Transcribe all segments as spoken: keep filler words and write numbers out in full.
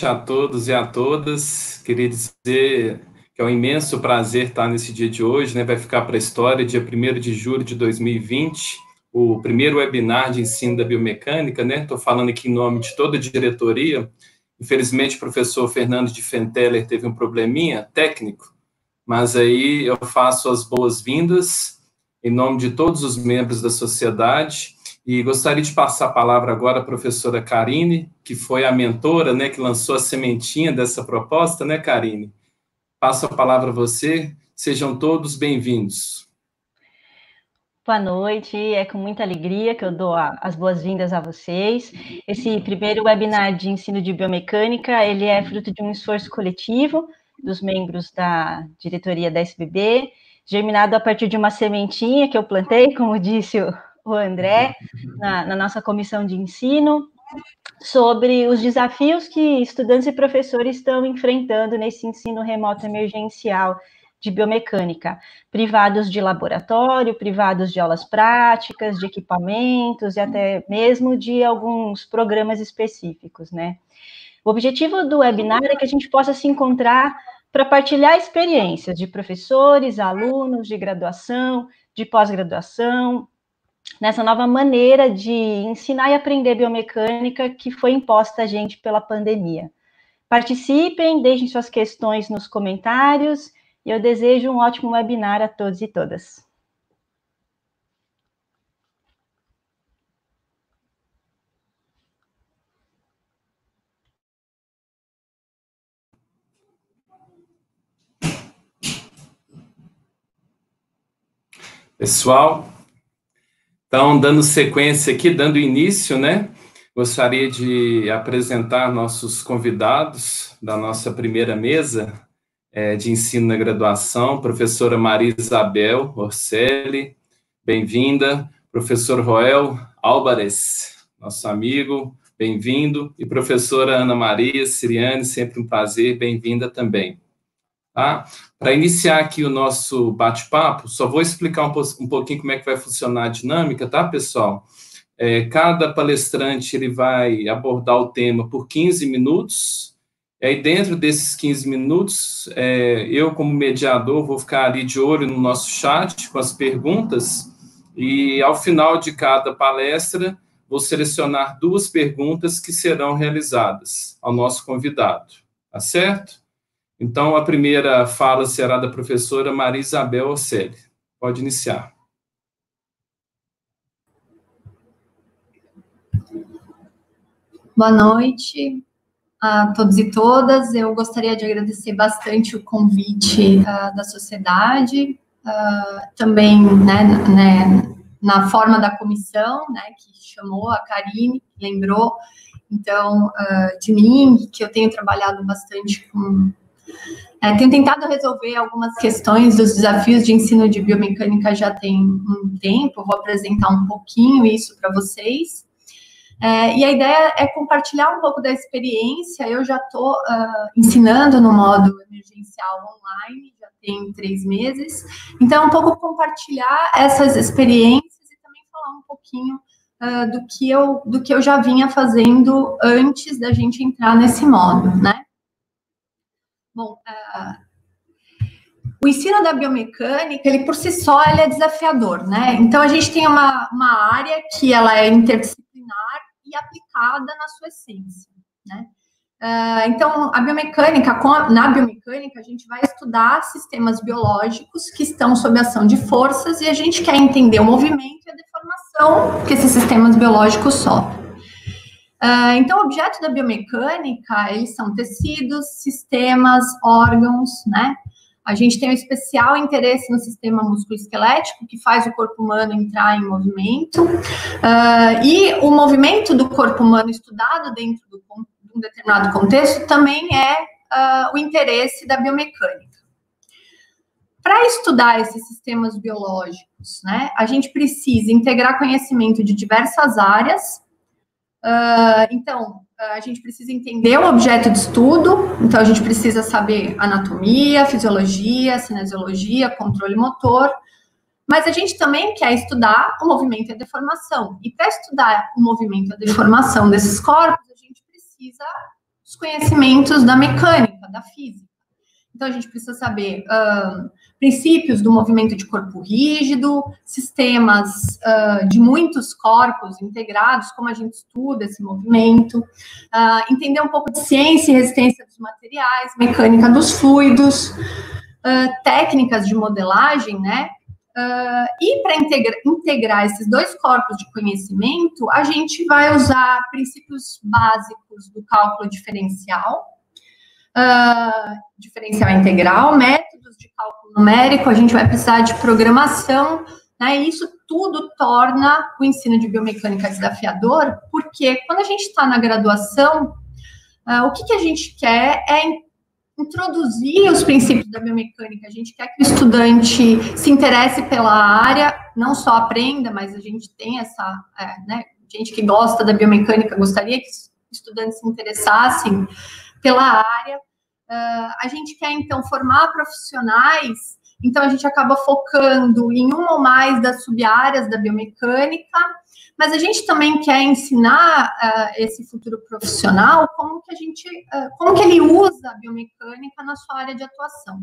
a todos e a todas. Queria dizer que é um imenso prazer estar nesse dia de hoje, né? Vai ficar para a história, dia primeiro de julho de dois mil e vinte, o primeiro webinar de ensino da biomecânica, né? Estou falando aqui em nome de toda a diretoria. Infelizmente, o professor Fernando de Fenteler teve um probleminha técnico, mas aí eu faço as boas-vindas em nome de todos os membros da sociedade. E gostaria de passar a palavra agora à professora Karine, que foi a mentora, né, que lançou a sementinha dessa proposta, né, Karine? Passo a palavra a você. Sejam todos bem-vindos. Boa noite, é com muita alegria que eu dou as boas-vindas a vocês. Esse primeiro webinar de ensino de biomecânica, ele é fruto de um esforço coletivo dos membros da diretoria da S B B, germinado a partir de uma sementinha que eu plantei, como disse o o André, na, na nossa comissão de ensino, sobre os desafios que estudantes e professores estão enfrentando nesse ensino remoto emergencial de biomecânica, privados de laboratório, privados de aulas práticas, de equipamentos e até mesmo de alguns programas específicos, né? O objetivo do webinar é que a gente possa se encontrar para partilhar experiências de professores, alunos de graduação, de pós-graduação, nessa nova maneira de ensinar e aprender biomecânica que foi imposta a gente pela pandemia. Participem, deixem suas questões nos comentários e eu desejo um ótimo webinar a todos e todas. Pessoal, então, dando sequência aqui, dando início, né? Gostaria de apresentar nossos convidados da nossa primeira mesa é, de ensino na graduação, professora Maria Isabel Orselli, bem-vinda, professor Roel Álvares, nosso amigo, bem-vindo, e professora Ana Maria Siriane, sempre um prazer, bem-vinda também. Tá? Para iniciar aqui o nosso bate-papo, só vou explicar um, po um pouquinho como é que vai funcionar a dinâmica, tá, pessoal? É, cada palestrante ele vai abordar o tema por quinze minutos, e aí dentro desses quinze minutos, é, eu como mediador vou ficar ali de olho no nosso chat com as perguntas, e ao final de cada palestra, vou selecionar duas perguntas que serão realizadas ao nosso convidado, tá certo? Então, a primeira fala será da professora Maria Isabel Orselli. Pode iniciar. Boa noite a todos e todas. Eu gostaria de agradecer bastante o convite uh, da sociedade, uh, também né, né, na forma da comissão, né, que chamou a Karine, lembrou, então, uh, de mim, que eu tenho trabalhado bastante com... É, tenho tentado resolver algumas questões dos desafios de ensino de biomecânica já tem um tempo, vou apresentar um pouquinho isso para vocês. É, e a ideia é compartilhar um pouco da experiência. Eu já estou uh, ensinando no modo emergencial online, já tem três meses, então um pouco compartilhar essas experiências e também falar um pouquinho uh, do, que eu, do que eu já vinha fazendo antes da gente entrar nesse modo, né? Bom, uh, o ensino da biomecânica, ele por si só, ele é desafiador, né? Então, a gente tem uma, uma área que ela é interdisciplinar e aplicada na sua essência, né? Uh, então, a biomecânica, com a, na biomecânica, a gente vai estudar sistemas biológicos que estão sob ação de forças e a gente quer entender o movimento e a deformação que esses sistemas biológicos sofrem. Uh, então, o objeto da biomecânica, eles são tecidos, sistemas, órgãos, né? A gente tem um especial interesse no sistema musculoesquelético, que faz o corpo humano entrar em movimento. Uh, e o movimento do corpo humano estudado dentro do, de um determinado contexto também é uh, o interesse da biomecânica. Para estudar esses sistemas biológicos, né, a gente precisa integrar conhecimento de diversas áreas. Uh, então, a gente precisa entender o objeto de estudo, então a gente precisa saber anatomia, fisiologia, cinesiologia, controle motor, mas a gente também quer estudar o movimento e a deformação. E para estudar o movimento e a deformação desses corpos, a gente precisa os conhecimentos da mecânica, da física. Então, a gente precisa saber uh, princípios do movimento de corpo rígido, sistemas uh, de muitos corpos integrados, como a gente estuda esse movimento, uh, entender um pouco de ciência e resistência dos materiais, mecânica dos fluidos, uh, técnicas de modelagem, né? Uh, e para integra integrar esses dois corpos de conhecimento, a gente vai usar princípios básicos do cálculo diferencial, uh, diferencial integral, métodos de cálculo numérico, a gente vai precisar de programação, né? E isso tudo torna o ensino de biomecânica desafiador, porque quando a gente está na graduação, uh, o que, que a gente quer é introduzir os princípios da biomecânica. A gente quer que o estudante se interesse pela área, não só aprenda, mas a gente tem essa, é, né, gente que gosta da biomecânica, gostaria que os estudantes se interessassem pela área. Uh, a gente quer, então, formar profissionais, então a gente acaba focando em uma ou mais das sub-áreas da biomecânica, mas a gente também quer ensinar uh, esse futuro profissional como que a gente, uh, como que ele usa a biomecânica na sua área de atuação.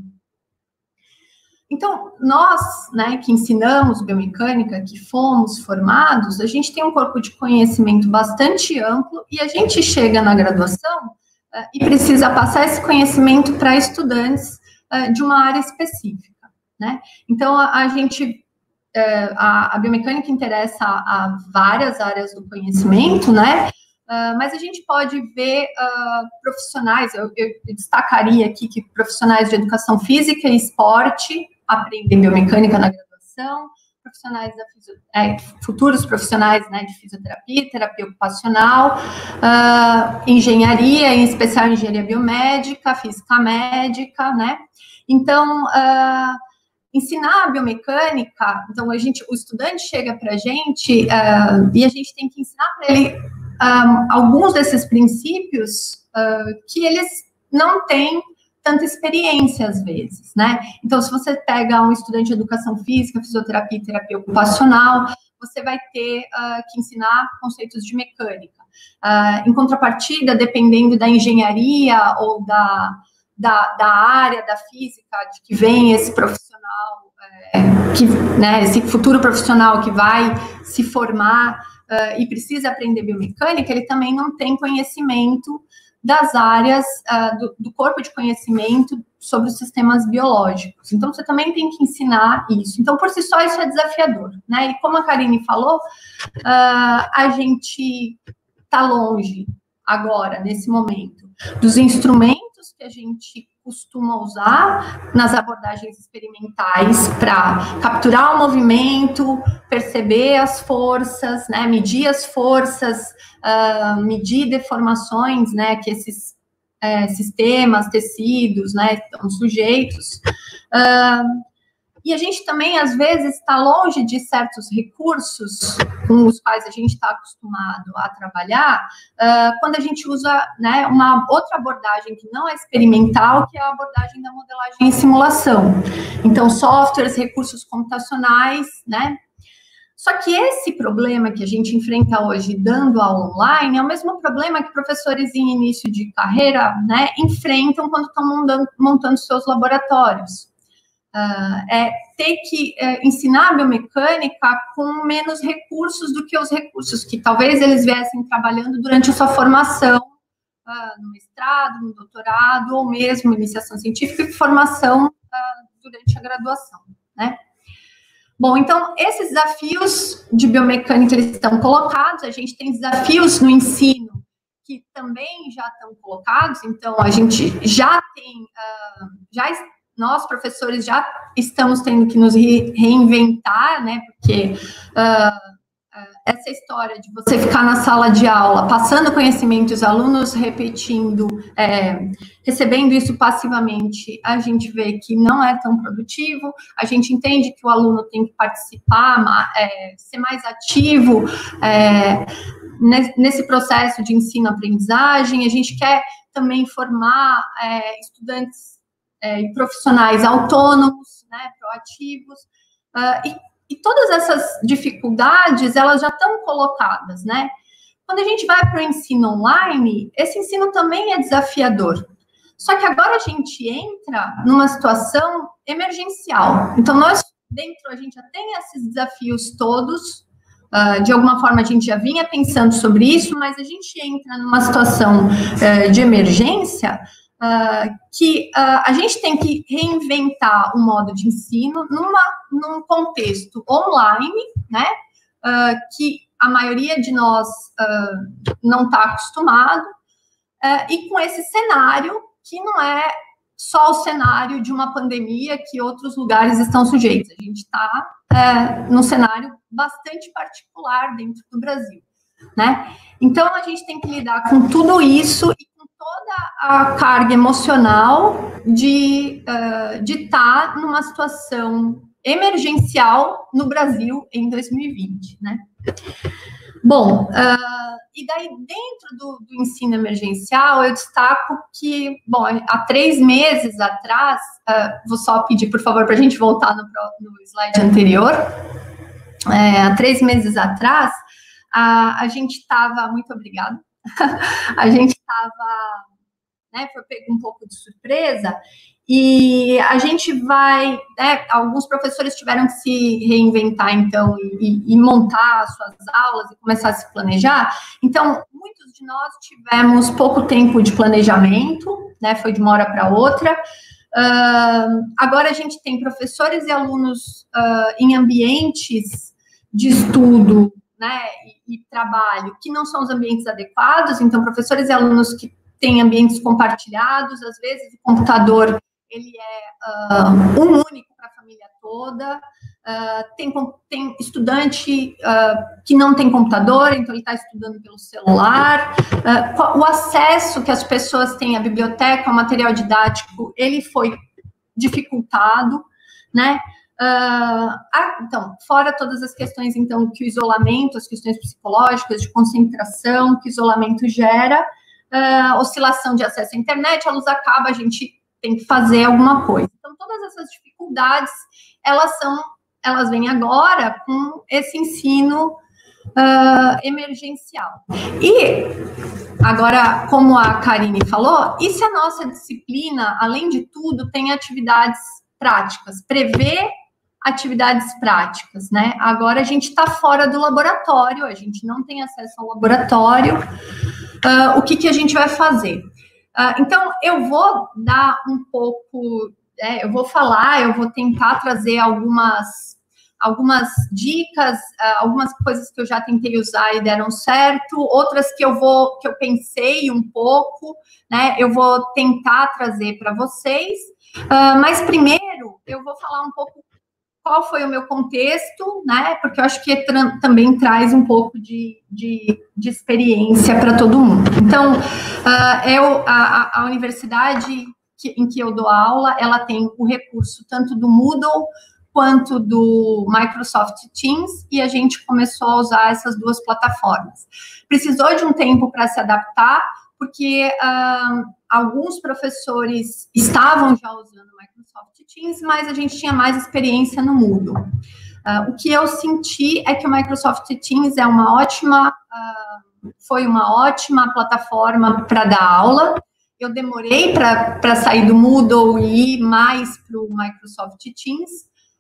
Então, nós, né, que ensinamos biomecânica, que fomos formados, a gente tem um corpo de conhecimento bastante amplo e a gente chega na graduação uh, e precisa passar esse conhecimento para estudantes uh, de uma área específica, né? Então, a, a gente... Uh, a, a biomecânica interessa a, a várias áreas do conhecimento, né? Uh, mas a gente pode ver uh, profissionais, eu, eu destacaria aqui que profissionais de educação física e esporte aprendem biomecânica na graduação, profissionais da fisio, é, futuros profissionais, né, de fisioterapia, terapia ocupacional, uh, engenharia, em especial engenharia biomédica, física médica, né? Então, uh, ensinar a biomecânica, então a gente, o estudante chega para a gente uh, e a gente tem que ensinar para ele um, alguns desses princípios uh, que eles não têm tanta experiência às vezes, né? Então, se você pega um estudante de educação física, fisioterapia e terapia ocupacional, você vai ter uh, que ensinar conceitos de mecânica. Uh, em contrapartida, dependendo da engenharia ou da Da, da área da física, de que vem esse profissional, é, que, né, esse futuro profissional que vai se formar uh, e precisa aprender biomecânica, ele também não tem conhecimento das áreas uh, do, do corpo de conhecimento sobre os sistemas biológicos. Então, você também tem que ensinar isso. Então, por si só, isso é desafiador, né? E como a Karine falou, uh, a gente está longe agora, nesse momento, dos instrumentos que a gente costuma usar nas abordagens experimentais para capturar o movimento, perceber as forças, né, medir as forças, uh, medir deformações, né, que esses é, sistemas, tecidos, né, estão sujeitos. Uh, E a gente também, às vezes, está longe de certos recursos com os quais a gente está acostumado a trabalhar, uh, quando a gente usa, né, uma outra abordagem que não é experimental, que é a abordagem da modelagem em simulação. Então, softwares, recursos computacionais, né? Só que esse problema que a gente enfrenta hoje dando aula online é o mesmo problema que professores em início de carreira, né, enfrentam quando estão montando, montando seus laboratórios. Uh, é ter que uh, ensinar a biomecânica com menos recursos do que os recursos que talvez eles viessem trabalhando durante a sua formação, uh, no mestrado, no doutorado, ou mesmo iniciação científica e formação uh, durante a graduação, né? Bom, então, esses desafios de biomecânica, eles estão colocados, a gente tem desafios no ensino que também já estão colocados, então, a gente já tem, uh, já nós, professores, já estamos tendo que nos re reinventar, né, porque uh, uh, essa história de você ficar na sala de aula, passando conhecimento, os alunos repetindo, é, recebendo isso passivamente, a gente vê que não é tão produtivo, a gente entende que o aluno tem que participar, é, ser mais ativo é, nesse processo de ensino-aprendizagem, a gente quer também formar é, estudantes É, e profissionais autônomos, né, proativos, uh, e, e todas essas dificuldades, elas já estão colocadas, né? Quando a gente vai para o ensino online, esse ensino também é desafiador. Só que agora a gente entra numa situação emergencial. Então, nós, dentro, a gente já tem esses desafios todos, uh, de alguma forma a gente já vinha pensando sobre isso, mas a gente entra numa situação uh, de emergência uh, que uh, a gente tem que reinventar o modo de ensino numa, num contexto online, né, uh, que a maioria de nós uh, não está acostumado, uh, e com esse cenário que não é só o cenário de uma pandemia que outros lugares estão sujeitos. A gente está é, num cenário bastante particular dentro do Brasil, né? Então, a gente tem que lidar com tudo isso e com toda a carga emocional de uh, de estar numa situação emergencial no Brasil em dois mil e vinte, né? Bom, uh, e daí dentro do, do ensino emergencial, eu destaco que, bom, há três meses atrás, uh, vou só pedir, por favor, para a gente voltar no, no slide anterior, é, há três meses atrás, a, a gente estava, muito obrigada, a gente estava, né, foi pego um pouco de surpresa, e a gente vai, né, alguns professores tiveram que se reinventar, então, e, e montar as suas aulas e começar a se planejar. Então, muitos de nós tivemos pouco tempo de planejamento, né, foi de uma hora para outra. Uh, agora a gente tem professores e alunos uh, em ambientes de estudo, né, e, e trabalho que não são os ambientes adequados, então, professores e alunos que têm ambientes compartilhados, às vezes o computador ele é uh, um único para a família toda, uh, tem, tem estudante uh, que não tem computador, então ele está estudando pelo celular, uh, o acesso que as pessoas têm à biblioteca, ao material didático, ele foi dificultado, né? Uh, ah, então, fora todas as questões, então, que o isolamento, as questões psicológicas, de concentração, que o isolamento gera, uh, oscilação de acesso à internet, a luz acaba, a gente tem que fazer alguma coisa. Então, todas essas dificuldades, elas são, elas vêm agora com esse ensino uh, emergencial. E, agora, como a Karine falou, e se a nossa disciplina, além de tudo, tem atividades práticas, prevê atividades práticas, né? Agora a gente está fora do laboratório, a gente não tem acesso ao laboratório, uh, o que, que a gente vai fazer? Uh, então, eu vou dar um pouco, é, eu vou falar, eu vou tentar trazer algumas, algumas dicas, uh, algumas coisas que eu já tentei usar e deram certo, outras que eu vou, que eu pensei um pouco, né, eu vou tentar trazer para vocês, uh, mas primeiro eu vou falar um pouco qual foi o meu contexto, né, porque eu acho que tra também traz um pouco de, de, de experiência para todo mundo. Então, uh, eu, a, a universidade que, em que eu dou aula, ela tem o recurso tanto do Moodle quanto do Microsoft Teams, e a gente começou a usar essas duas plataformas. Precisou de um tempo para se adaptar, porque uh, alguns professores estavam já usando o Microsoft Teams, mas a gente tinha mais experiência no Moodle. Uh, o que eu senti é que o Microsoft Teams é uma ótima, uh, foi uma ótima plataforma para dar aula. Eu demorei para sair do Moodle e ir mais para o Microsoft Teams,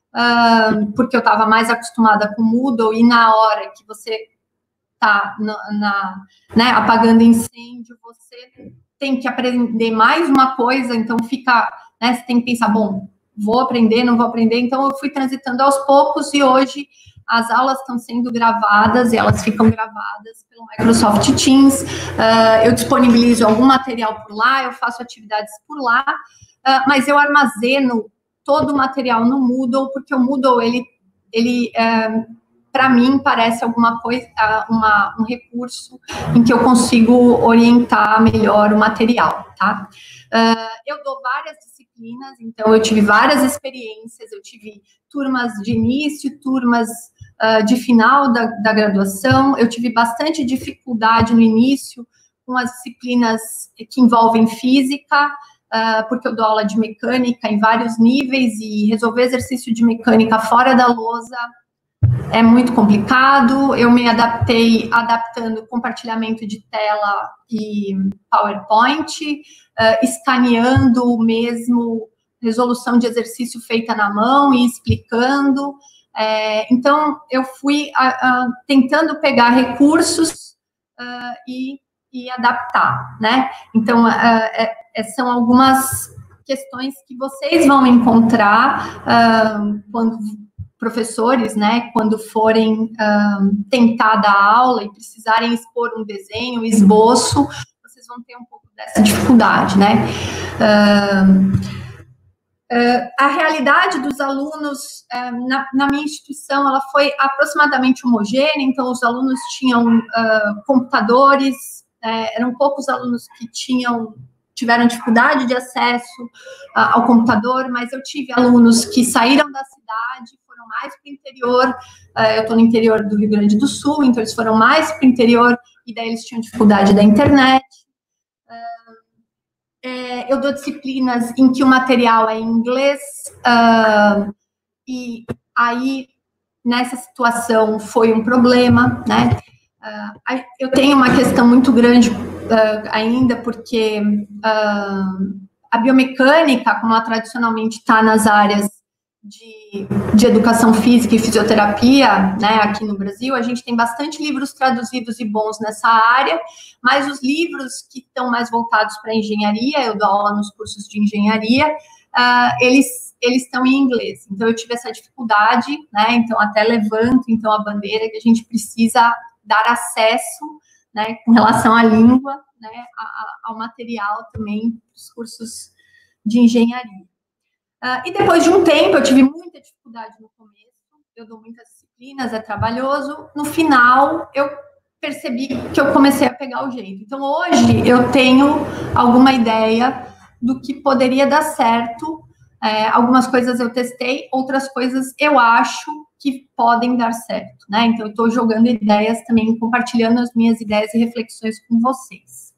uh, porque eu estava mais acostumada com o Moodle, e na hora que você está na, na, né, apagando incêndio, você tem que aprender mais uma coisa, então fica, né, você tem que pensar, bom, vou aprender, não vou aprender, então eu fui transitando aos poucos, e hoje as aulas estão sendo gravadas, e elas ficam gravadas pelo Microsoft Teams, uh, eu disponibilizo algum material por lá, eu faço atividades por lá, uh, mas eu armazeno todo o material no Moodle, porque o Moodle, ele, ele uh, para mim, parece alguma coisa, uma, um recurso em que eu consigo orientar melhor o material, tá? Uh, eu dou várias disciplinas, então eu tive várias experiências, eu tive turmas de início, turmas uh, de final da, da graduação, eu tive bastante dificuldade no início com as disciplinas que envolvem física, uh, porque eu dou aula de mecânica em vários níveis, e resolver exercício de mecânica fora da lousa é muito complicado. Eu me adaptei adaptando compartilhamento de tela e PowerPoint, uh, escaneando mesmo resolução de exercício feita na mão e explicando. É, então, eu fui a, a, tentando pegar recursos uh, e, e adaptar, né? Então, uh, é, é, são algumas questões que vocês vão encontrar uh, quando professores, né, quando forem uh, tentar dar aula e precisarem expor um desenho, um esboço, vocês vão ter um pouco dessa dificuldade, né? Uh, uh, a realidade dos alunos uh, na, na minha instituição, ela foi aproximadamente homogênea, então os alunos tinham uh, computadores, uh, eram poucos alunos que tinham tiveram dificuldade de acesso uh, ao computador, mas eu tive alunos que saíram da cidade, foram mais para o interior, uh, eu estou no interior do Rio Grande do Sul, então eles foram mais para o interior, e daí eles tinham dificuldade da internet. Uh, é, eu dou disciplinas em que o material é em inglês, uh, e aí, nessa situação, foi um problema, né? Uh, eu tenho uma questão muito grande Uh, ainda porque uh, a biomecânica, como ela tradicionalmente está nas áreas de, de educação física e fisioterapia, né, aqui no Brasil, a gente tem bastante livros traduzidos e bons nessa área, mas os livros que estão mais voltados para engenharia, eu dou aula nos cursos de engenharia, uh, eles eles estão em inglês, então eu tive essa dificuldade, né, então até levanto então a bandeira que a gente precisa dar acesso, né, com relação à língua, né, ao material também dos cursos de engenharia. Uh, e depois de um tempo, eu tive muita dificuldade no começo, eu dou muitas disciplinas, é trabalhoso, no final eu percebi que eu comecei a pegar o jeito. Então, hoje, eu tenho alguma ideia do que poderia dar certo, é, algumas coisas eu testei, outras coisas eu acho que podem dar certo, né? Então, eu estou jogando ideias também, compartilhando as minhas ideias e reflexões com vocês.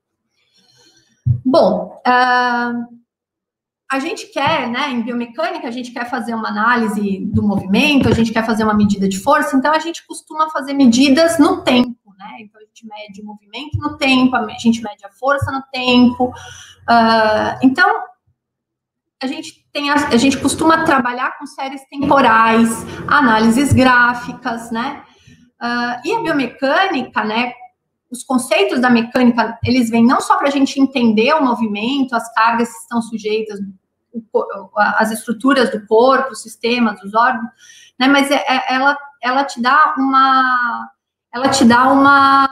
Bom, uh, a gente quer, né, em biomecânica, a gente quer fazer uma análise do movimento, a gente quer fazer uma medida de força, então a gente costuma fazer medidas no tempo, né? Então, a gente mede o movimento no tempo, a gente mede a força no tempo. Uh, então, A gente, tem a, a gente costuma trabalhar com séries temporais, análises gráficas, né? Uh, e a biomecânica, né? Os conceitos da mecânica, eles vêm não só para a gente entender o movimento, as cargas que estão sujeitas, o, as estruturas do corpo, os sistemas, os órgãos, né? Mas é, é, ela, ela te dá uma... Ela te dá uma...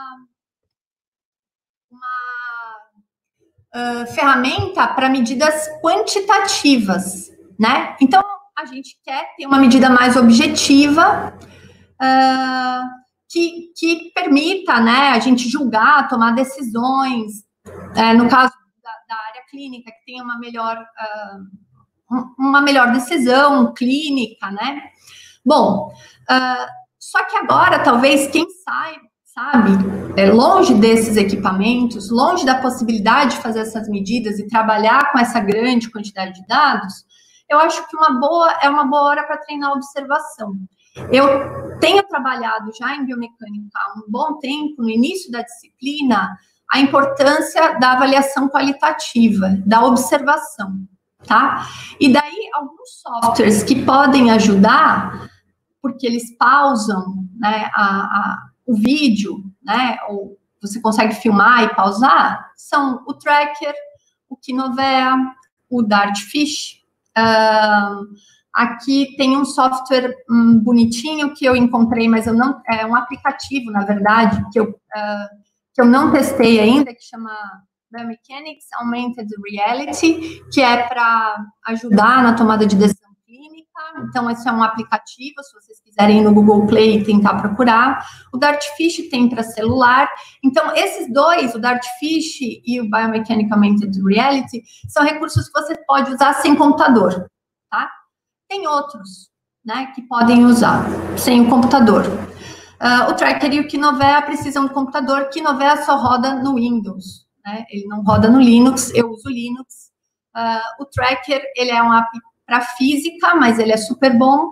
Uh, ferramenta para medidas quantitativas, né? Então, a gente quer ter uma medida mais objetiva uh, que, que permita, né, a gente julgar, tomar decisões, uh, no caso da, da área clínica, que tenha uma melhor, uh, uma melhor decisão clínica, né? Bom, uh, só que agora, talvez, quem saiba, sabe, é, longe desses equipamentos, longe da possibilidade de fazer essas medidas e trabalhar com essa grande quantidade de dados, eu acho que uma boa, é uma boa hora para treinar a observação. Eu tenho trabalhado já em biomecânica há um bom tempo, no início da disciplina, a importância da avaliação qualitativa, da observação, tá? E daí, alguns softwares que podem ajudar, porque eles pausam, né, a, a o vídeo, né, ou você consegue filmar e pausar, são o Tracker, o Kinovea, o Dartfish. Uh, aqui tem um software um, bonitinho que eu encontrei, mas eu não, é um aplicativo, na verdade, que eu, uh, que eu não testei ainda, que chama Biomechanics Augmented Reality, que é para ajudar na tomada de decisão clínica. Então, esse é um aplicativo, se vocês quiserem ir no Google Play e tentar procurar. O Dartfish tem para celular. Então, esses dois, o Dartfish e o Biomechanical Augmented Reality, são recursos que você pode usar sem computador, tá? Tem outros, né, que podem usar sem o computador. Uh, o Tracker e o Kinovea precisam do computador. O Kinovea só roda no Windows, né? Ele não roda no Linux, eu uso Linux. Uh, o Tracker, ele é um app para física, mas ele é super bom.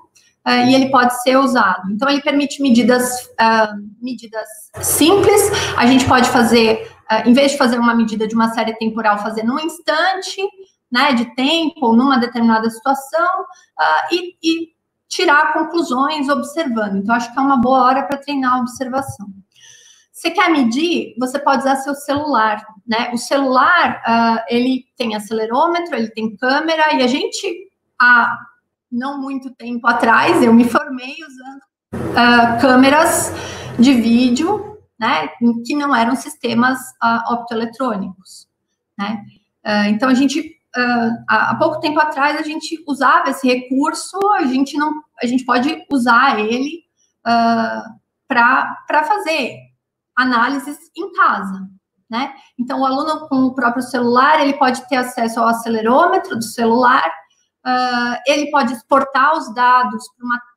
uh, e ele pode ser usado. Então, ele permite medidas, uh, medidas simples, a gente pode fazer, uh, em vez de fazer uma medida de uma série temporal, fazer num instante, né, de tempo, ou numa determinada situação, uh, e, e tirar conclusões observando. Então, acho que é uma boa hora para treinar a observação. Você quer medir? Você pode usar seu celular, né? O celular, uh, ele tem acelerômetro, ele tem câmera, e a gente, há não muito tempo atrás, eu me formei usando uh, câmeras de vídeo, né? Que não eram sistemas uh, optoeletrônicos, né? Uh, então, a gente, uh, há pouco tempo atrás, a gente usava esse recurso, a gente, não, a gente pode usar ele uh, para fazer análises em casa, né? Então, o aluno com o próprio celular, ele pode ter acesso ao acelerômetro do celular, uh, ele pode exportar os dados para uma,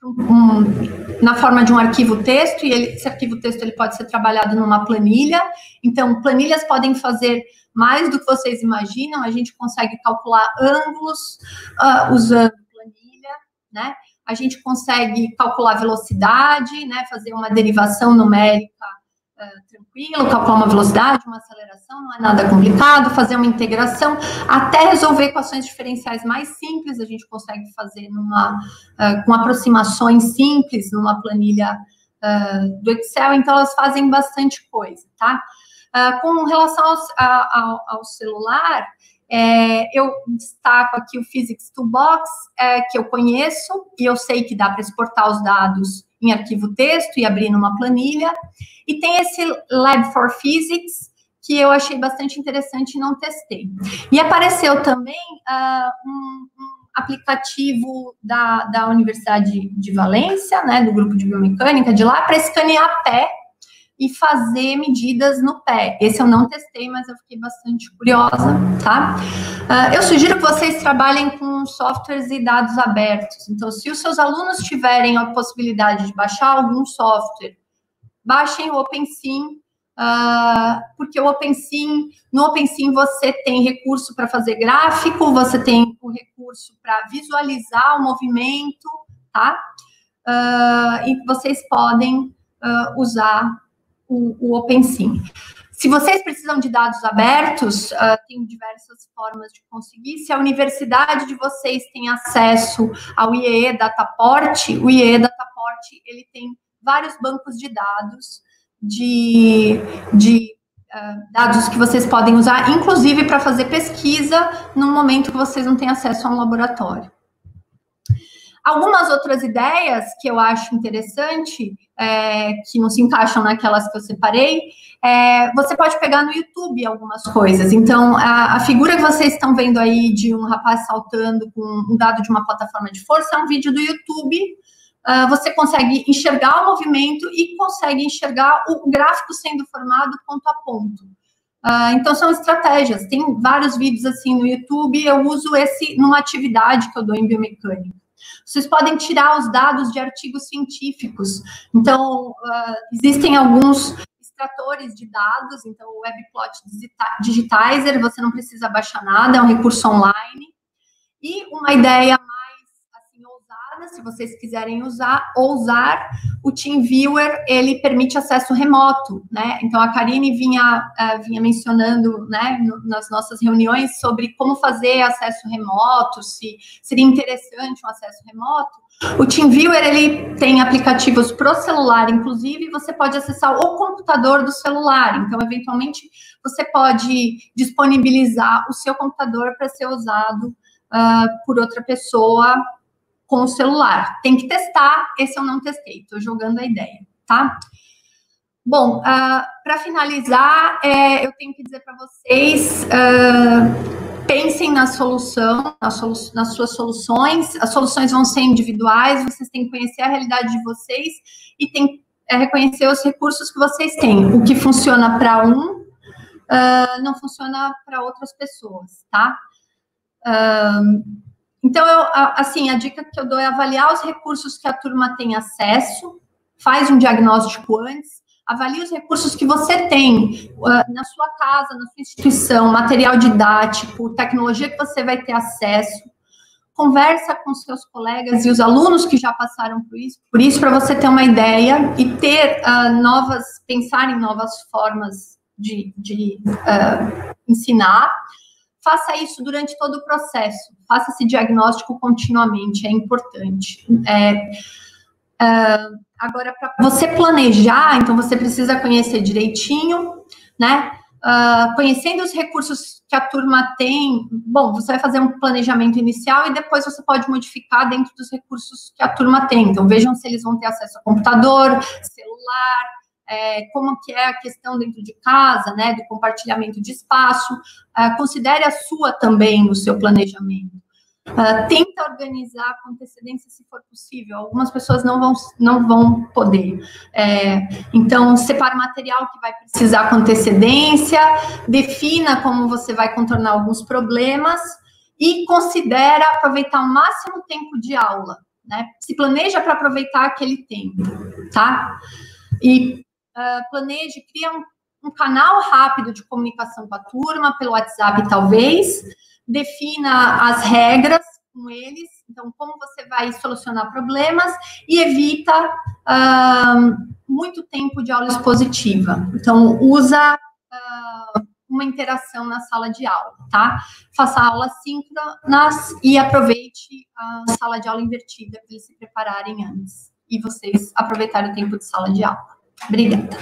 um, na forma de um arquivo texto, e ele, esse arquivo texto ele pode ser trabalhado numa planilha. Então, planilhas podem fazer mais do que vocês imaginam, a gente consegue calcular ângulos uh, usando planilha, né? A gente consegue calcular velocidade, né? Fazer uma derivação numérica Uh, tranquilo, calcular uma velocidade, uma aceleração, não é nada complicado, fazer uma integração, até resolver equações diferenciais mais simples, a gente consegue fazer numa, uh, com aproximações simples, numa planilha uh, do Excel, então elas fazem bastante coisa, tá? Uh, com relação aos, a, ao, ao celular, é, eu destaco aqui o Physics Toolbox, é, que eu conheço, e eu sei que dá para exportar os dados em arquivo texto e abrir numa planilha. E tem esse Lab for Physics, que eu achei bastante interessante e não testei. E apareceu também uh, um, um aplicativo da, da Universidade de Valência, né, do grupo de biomecânica de lá, para escanear a pé e fazer medidas no pé. Esse eu não testei, mas eu fiquei bastante curiosa, tá? Uh, eu sugiro que vocês trabalhem com softwares e dados abertos. Então, se os seus alunos tiverem a possibilidade de baixar algum software, baixem o OpenSim, uh, porque o OpenSim, no OpenSim você tem recurso para fazer gráfico, você tem o recurso para visualizar o movimento, tá? Uh, e vocês podem uh, usar o, o OpenSim. Se vocês precisam de dados abertos, uh, tem diversas formas de conseguir. Se a universidade de vocês tem acesso ao I E E Dataport, o I E E Dataport, ele tem vários bancos de dados, de, de uh, dados que vocês podem usar, inclusive para fazer pesquisa no momento que vocês não têm acesso a um laboratório. Algumas outras ideias que eu acho interessante, é, que não se encaixam naquelas que eu separei, é, você pode pegar no YouTube algumas coisas. Então, a, a figura que vocês estão vendo aí de um rapaz saltando com um dado de uma plataforma de força é um vídeo do YouTube. Uh, você consegue enxergar o movimento e consegue enxergar o gráfico sendo formado ponto a ponto. Uh, então, são estratégias. Tem vários vídeos assim no YouTube, eu uso esse numa atividade que eu dou em biomecânica. Vocês podem tirar os dados de artigos científicos. Então, uh, existem alguns extratores de dados, então o WebPlot Digitizer, você não precisa baixar nada, é um recurso online. E uma ideia se vocês quiserem usar, ou usar o TeamViewer, ele permite acesso remoto, né? Então, a Karine vinha, uh, vinha mencionando, né, no, nas nossas reuniões sobre como fazer acesso remoto, se seria interessante um acesso remoto. O TeamViewer, ele tem aplicativos para o celular, inclusive, você pode acessar o computador do celular. Então, eventualmente, você pode disponibilizar o seu computador para ser usado uh, por outra pessoa com o celular. Tem que testar, esse eu não testei, estou jogando a ideia, tá? Bom, uh, para finalizar, é, eu tenho que dizer para vocês, uh, pensem na solução, na solu nas suas soluções, as soluções vão ser individuais, vocês têm que conhecer a realidade de vocês e tem que é, reconhecer os recursos que vocês têm. O que funciona para um, uh, não funciona para outras pessoas, tá? Uh, Então, eu, assim, a dica que eu dou é avaliar os recursos que a turma tem acesso, faz um diagnóstico antes, avalie os recursos que você tem uh, na sua casa, na sua instituição, material didático, tecnologia que você vai ter acesso, conversa com seus colegas e os alunos que já passaram por isso, por isso para você ter uma ideia e ter uh, novas, pensar em novas formas de, de uh, ensinar. Faça isso durante todo o processo, faça esse diagnóstico continuamente, é importante. É, uh, agora, para você planejar, então você precisa conhecer direitinho, né? Uh, conhecendo os recursos que a turma tem, bom, você vai fazer um planejamento inicial e depois você pode modificar dentro dos recursos que a turma tem. Então, vejam se eles vão ter acesso a computador, celular, é, como que é a questão dentro de casa, né, do compartilhamento de espaço. Uh, considere a sua também, o seu planejamento. Uh, tenta organizar com antecedência se for possível. Algumas pessoas não vão, não vão poder. É, então, separa o material que vai precisar com antecedência, defina como você vai contornar alguns problemas e considera aproveitar o máximo tempo de aula, né? Se planeja para aproveitar aquele tempo, tá? E uh, planeje, cria um, um canal rápido de comunicação com a turma, pelo WhatsApp talvez, defina as regras com eles, então, como você vai solucionar problemas e evita uh, muito tempo de aula expositiva. Então, usa uh, uma interação na sala de aula, tá? Faça aula síncronas e aproveite a sala de aula invertida para eles se prepararem antes e vocês aproveitarem o tempo de sala de aula. Obrigada.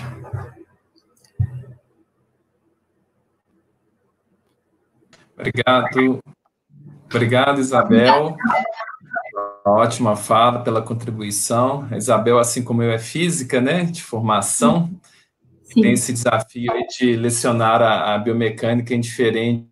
Obrigado. Obrigado, Isabel. Ótima fala, pela contribuição. A Isabel, assim como eu, é física, né, de formação. Sim. Tem esse desafio aí de lecionar a, a biomecânica em diferentes,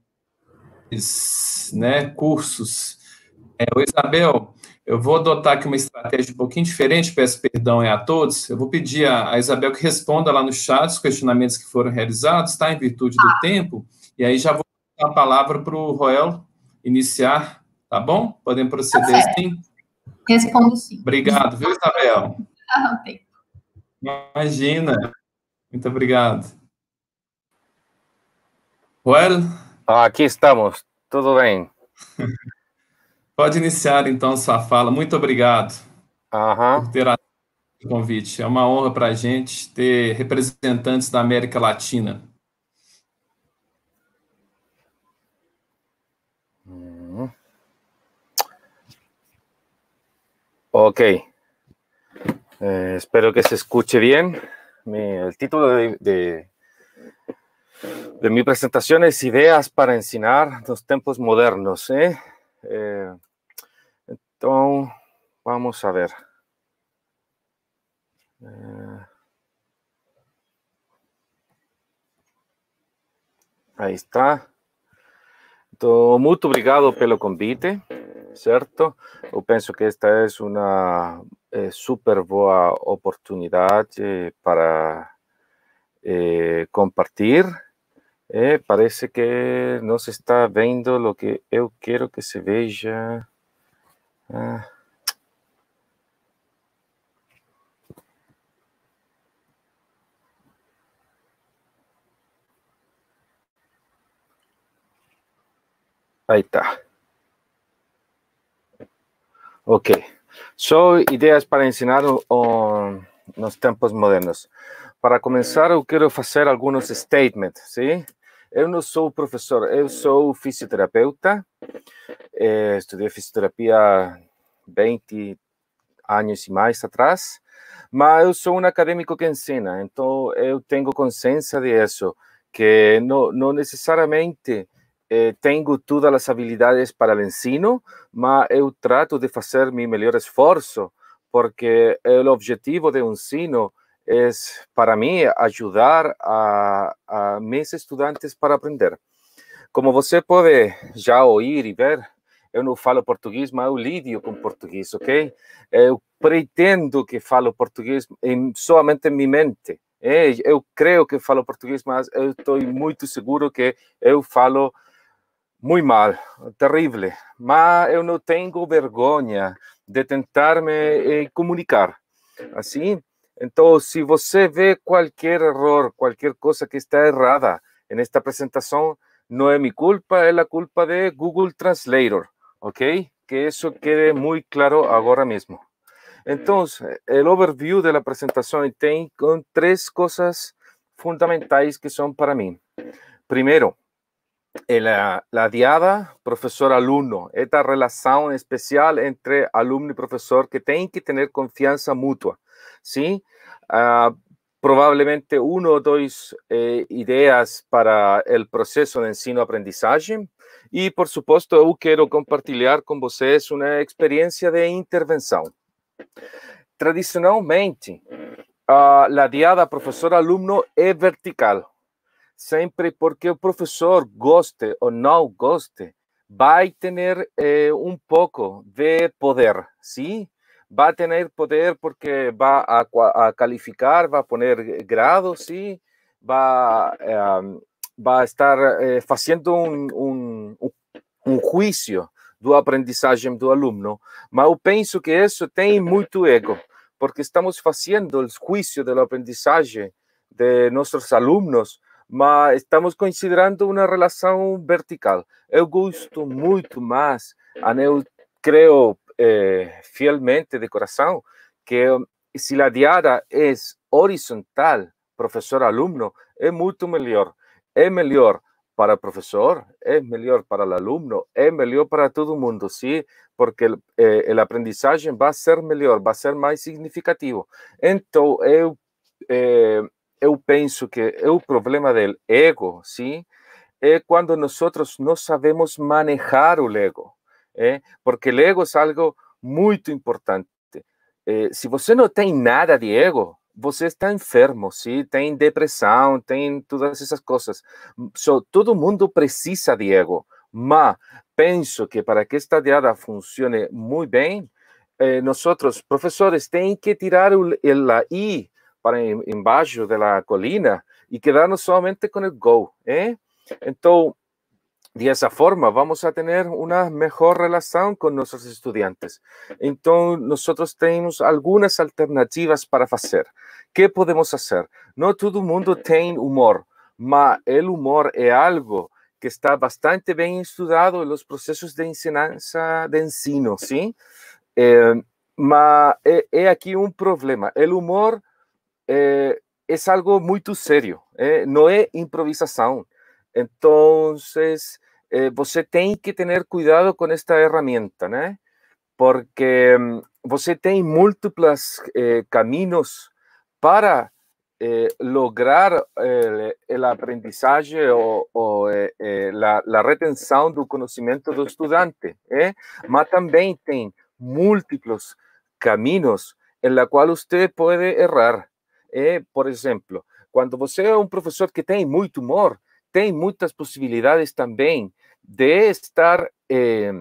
né, cursos. É, Isabel, eu vou adotar aqui uma estratégia um pouquinho diferente, peço perdão a todos. Eu vou pedir a, a Isabel que responda lá no chat os questionamentos que foram realizados, tá, em virtude do ah. tempo, e aí já vou dar a palavra para o Roel iniciar, tá bom? Podemos proceder tá sim? Respondo sim. Obrigado, viu, Isabel? Ah, okay. Imagina. Muito obrigado. Roel? Aqui estamos, tudo bem. Pode iniciar, então, sua fala. Muito obrigado uh-huh. por ter aceito o convite. É uma honra para a gente ter representantes da América Latina. Mm. Ok. Eh, espero que se escuche bien. Mi, el título de, de, de mi presentación es Ideas para ensinar los tiempos modernos. ¿eh? Eh, Então, vamos a ver. Uh, aí está. Então, muito obrigado pelo convite, certo? Eu penso que esta é uma é, super boa oportunidade para é, compartilhar. É, parece que não se está vendo o que eu quero que se veja. Ah. Aí está. Ok. São ideias para ensinar um, nos tempos modernos. Para começar, eu quero fazer alguns statements, sim? Eu não sou professor, eu sou fisioterapeuta. Eh, estudei fisioterapia vinte anos e mais atrás, mas eu sou um acadêmico que ensina, então eu tenho consciência disso, que não, não necessariamente eh, tenho todas as habilidades para o ensino, mas eu trato de fazer meu melhor esforço, porque o objetivo do ensino é, para mim, ajudar a, a meus estudantes para aprender. Como você pode já ouvir e ver, eu não falo português, mas eu lido com português, ok? Eu pretendo que falo português em, somente em minha mente. É, eu creio que falo português, mas eu estou muito seguro que eu falo muito mal, terrível. Mas eu não tenho vergonha de tentar me eh, comunicar. Assim, então, se você vê qualquer erro, qualquer coisa que está errada nesta apresentação, não é minha culpa, é a culpa de Google Translator, ok? que eso quede muy claro ahora mismo. Entonces, el overview de la presentación tiene con tres cosas fundamentales que son para mí. Primero, la, la diada profesor-alumno, esta relación especial entre alumno y profesor que tienen que tener confianza mutua, ¿sí? Uh, probablemente uno o dos eh, ideas para el proceso de ensino-aprendizaje y, por supuesto, yo quiero compartir con ustedes una experiencia de intervención. Tradicionalmente, uh, la diada profesor-alumno es vertical. Siempre porque el profesor goste o no goste, va a tener eh, un poco de poder, ¿sí? Va a tener poder porque va a, a calificar, va a poner grados, ¿sí? Va, um, va a estar eh, haciendo un, un, un juicio do aprendizaje do alumno. Mas eu penso que isso tem muito ego, porque estamos fazendo o juízo do aprendizagem de nossos alunos, mas estamos considerando uma relação vertical. Eu gosto muito mais, eu creio eh, fielmente de coração, que se a diada é horizontal, professor-aluno, é muito melhor. É melhor para el profesor, es mejor para el alumno, es mejor para todo el mundo, ¿sí? Porque el, eh, el aprendizaje va a ser mejor, va a ser más significativo. Entonces, yo, eh, yo pienso que el problema del ego, ¿sí? Es cuando nosotros no sabemos manejar el ego, ¿eh? Porque el ego es algo muy importante. Eh, si você no tiene nada de ego, você está enfermo, ¿sí? Tem depressão, tem todas essas coisas. So, todo mundo precisa de ego, mas penso que para que esta diada funcione muito bem, eh, nós, professores, tem que tirar o, el, a I para em, embaixo da colina e quedarnos somente com o go, ¿eh? Então, de esa forma vamos a tener una mejor relación con nuestros estudiantes. Entonces, nosotros tenemos algunas alternativas para hacer. ¿Qué podemos hacer? No todo el mundo tiene humor, pero el humor es algo que está bastante bien estudiado en los procesos de enseñanza, de ensino, ¿sí? Eh, pero es aquí un problema. El humor eh, es algo muy serio, eh, no es improvisación. Entonces, eh, você tem que ter cuidado com esta herramienta, né? Porque um, você tem múltiplos eh, caminhos para eh, lograr eh, el aprendizaje ou, ou eh, eh, la, la retenção do conhecimento do estudante, eh? Mas também tem múltiplos caminhos em la qual você pode errar. Eh? Por exemplo, quando você é um professor que tem muito humor, tem muitas possibilidades também de estar eh,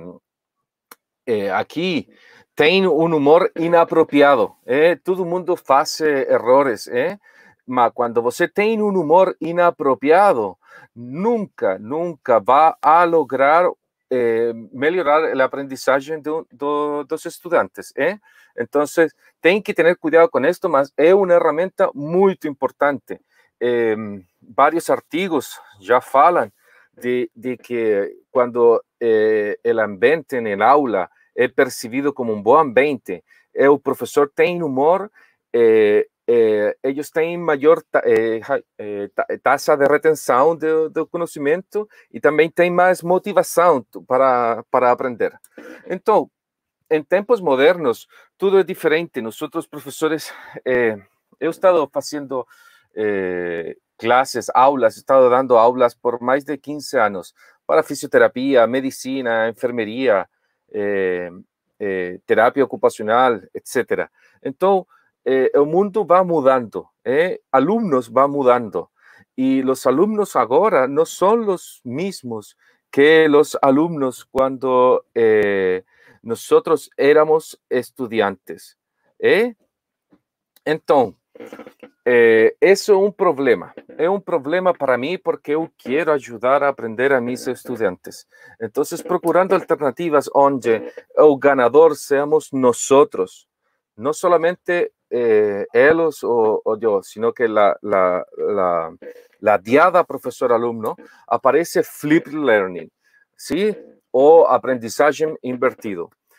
eh, aqui. Tem um humor inapropriado. Eh? Todo mundo faz errores. Eh? Mas quando você tem um humor inapropriado, nunca, nunca vai a lograr eh, melhorar o aprendizagem do, do, dos estudantes. Eh? Então, tem que ter cuidado com isso, mas é uma ferramenta muito importante. Eh, varios artigos ya falan de, de que cuando eh, el ambiente en el aula es percibido como un buen ambiente, el profesor tiene humor, eh, eh, ellos tienen mayor ta, eh, eh, tasa de retención de, de conocimiento y también tienen más motivación para, para aprender. Entonces, en tiempos modernos, todo es diferente. Nosotros, profesores, eh, he estado haciendo Eh, clases, aulas, he estado dando aulas por más de quince años para fisioterapia, medicina, enfermería, eh, eh, terapia ocupacional, etcétera. Entonces, eh, el mundo va mudando, eh, alumnos va mudando y los alumnos ahora no son los mismos que los alumnos cuando eh, nosotros éramos estudiantes. Eh? Entonces, Eh, eso es un problema, es un problema para mí porque yo quiero ayudar a aprender a mis estudiantes. Entonces, procurando alternativas donde el ganador seamos nosotros, no solamente eh, ellos o, o yo, sino que la, la, la, la diada profesor-alumno aparece flipped learning, ¿sí? O aprendizaje invertido.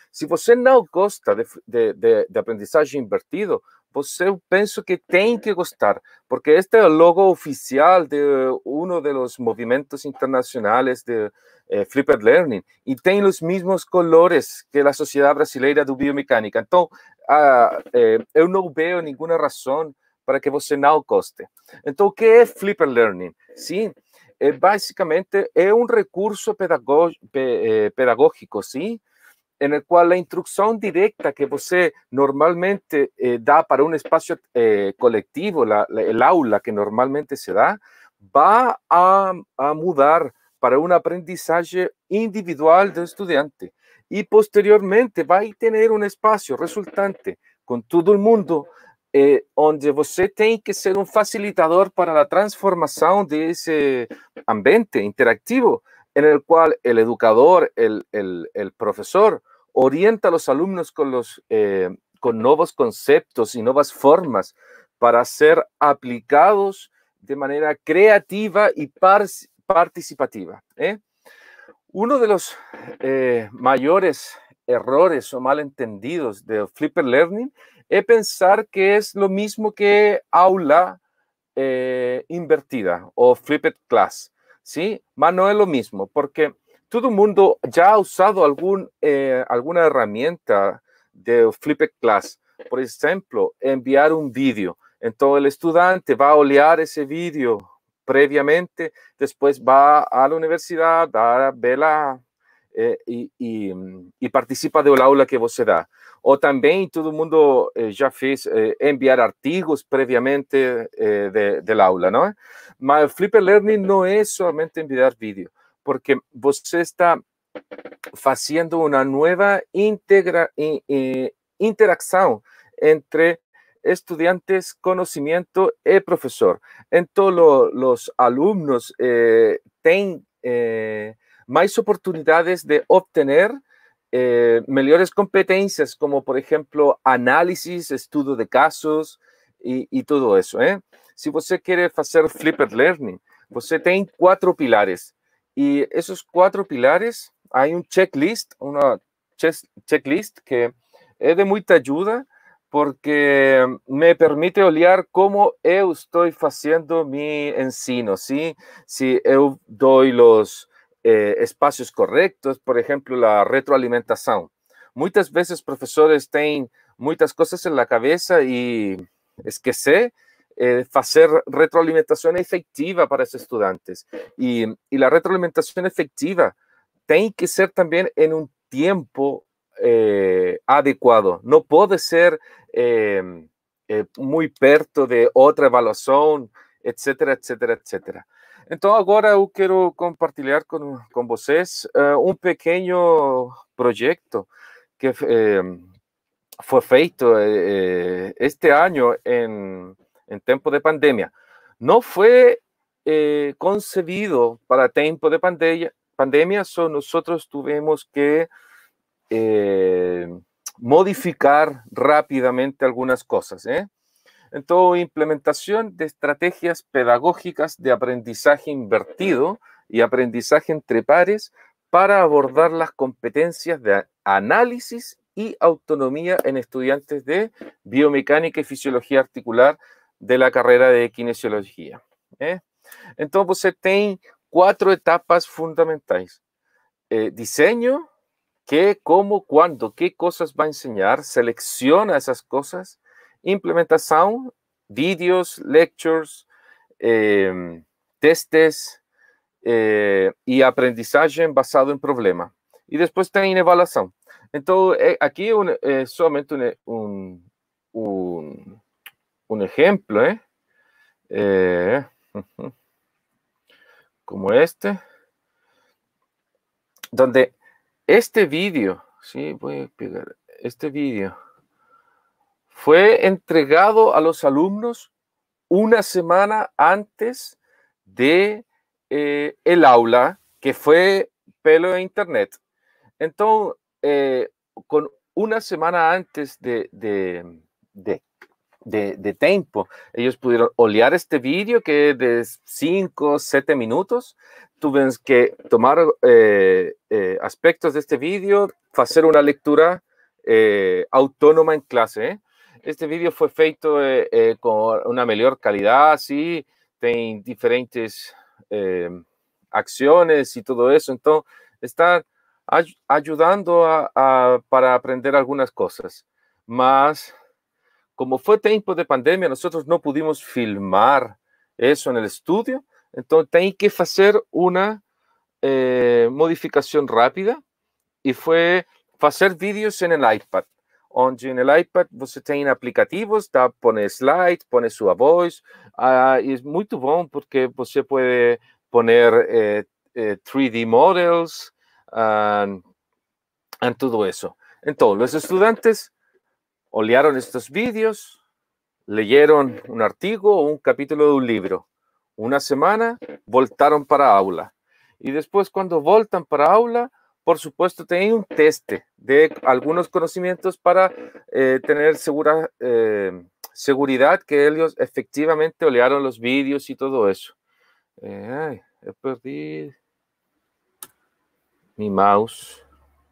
Se você não gosta de, de, de, de aprendizagem invertido, você, eu penso que tem que gostar, porque este é o logo oficial de um dos movimentos internacionais de eh, Flipped Learning e tem os mesmos colores que a Sociedade Brasileira de Biomecânica. Então, ah, eh, eu não vejo nenhuma razão para que você não goste. Então, o que é Flipped Learning? Sim, é, basicamente é um recurso pedagógico, pedagógico, sim, en el cual la instrucción directa que você normalmente eh, da para un espacio eh, colectivo, la, la, el aula que normalmente se da, va a, a mudar para un aprendizaje individual del estudiante y posteriormente va a tener un espacio resultante con todo el mundo eh, onde você tem que ser un facilitador para la transformación de ese ambiente interactivo en el cual el educador, el, el, el profesor, orienta a los alumnos con, los, eh, con nuevos conceptos y nuevas formas para ser aplicados de manera creativa y par participativa. ¿eh? Uno de los eh, mayores errores o malentendidos de Flipped Learning es pensar que es lo mismo que aula eh, invertida o Flipped Class. ¿Sí? Mas no es lo mismo, porque todo el mundo ya ha usado algún, eh, alguna herramienta de Flipped Class. Por ejemplo, enviar un vídeo. Entonces el estudiante va a olear ese vídeo previamente, después va a la universidad, va a verla eh, y, y, y participa del aula que você dá. O también todo el mundo eh, ya fez eh, enviar artigos previamente eh, de, del aula, ¿no? Mas Flipped Learning no es solamente enviar vídeo, porque você está haciendo una nueva integra, eh, interacción entre estudiantes, conocimiento y profesor. Entonces lo, los alumnos eh, tienen eh, más oportunidades de obtener Eh, mejores competencias, como por ejemplo análisis, estudio de casos y, y todo eso. ¿eh? Si você quiere hacer Flipped Learning, você tem cuatro pilares. Y esos cuatro pilares, hay un checklist, una checklist que es de mucha ayuda porque me permite olhar cómo eu estoy haciendo mi ensino, ¿sí? Si eu doy los Eh, espacios correctos, por ejemplo, la retroalimentación. Muchas veces profesores tienen muchas cosas en la cabeza y esquecer eh, hacer retroalimentación efectiva para esos estudiantes. Y, y la retroalimentación efectiva tiene que ser también en un tiempo eh, adecuado. No puede ser eh, eh, muy perto de otra evaluación, etcétera, etcétera, etcétera. Então, agora eu quero compartilhar com, com vocês uh, um pequeno projeto que eh, foi feito eh, este ano em, em tempo de pandemia. Não foi eh, concebido para tempo de pandemia, pandemia só nós tivemos que eh, modificar rapidamente algumas coisas, ¿eh? Entonces, implementación de estrategias pedagógicas de aprendizaje invertido y aprendizaje entre pares para abordar las competencias de análisis y autonomía en estudiantes de biomecánica y fisiología articular de la carrera de kinesiología. ¿eh? Entonces, você tem cuatro etapas fundamentales. Eh, diseño, qué, cómo, cuándo, qué cosas va a enseñar, selecciona esas cosas. Implementação, vídeos, lectures, eh, testes eh, e aprendizagem basado em problema. E depois tem avaliação. Então, é, aqui é, um, é somente um, um, um exemplo, ¿eh? Eh, como este, donde este vídeo, sí, voy a pegar este vídeo, fue entregado a los alumnos una semana antes de eh, el aula, que fue pelo de internet. Entonces, eh, con una semana antes de, de, de, de, de tiempo, ellos pudieron olear este vídeo que es de cinco, siete minutos, tuve que tomar eh, eh, aspectos de este vídeo, hacer una lectura eh, autónoma en clase. ¿eh? Este vídeo fue feito eh, eh, con una mejor calidad, sí, tiene diferentes eh, acciones y todo eso, entonces está ay ayudando a, a, para aprender algunas cosas. Mas, como fue tiempo de pandemia, nosotros no pudimos filmar eso en el estudio, entonces tengo que hacer una eh, modificación rápida y fue hacer vídeos en el iPad. Onde en el iPad você tem aplicativos, tá? Pone slides, pone sua voz, uh, e é muito bom porque você pode poner eh, eh, três D models uh, e tudo isso. Então, os estudantes olharam estes vídeos, leyeron un artículo o un capítulo de un libro. Una semana voltaron para aula. Y después, cuando voltan para aula, por supuesto, tienen un teste de algunos conocimientos para eh, tener segura, eh, seguridad que ellos efectivamente olearon los vídeos y todo eso. Eh, ay, he perdido mi mouse.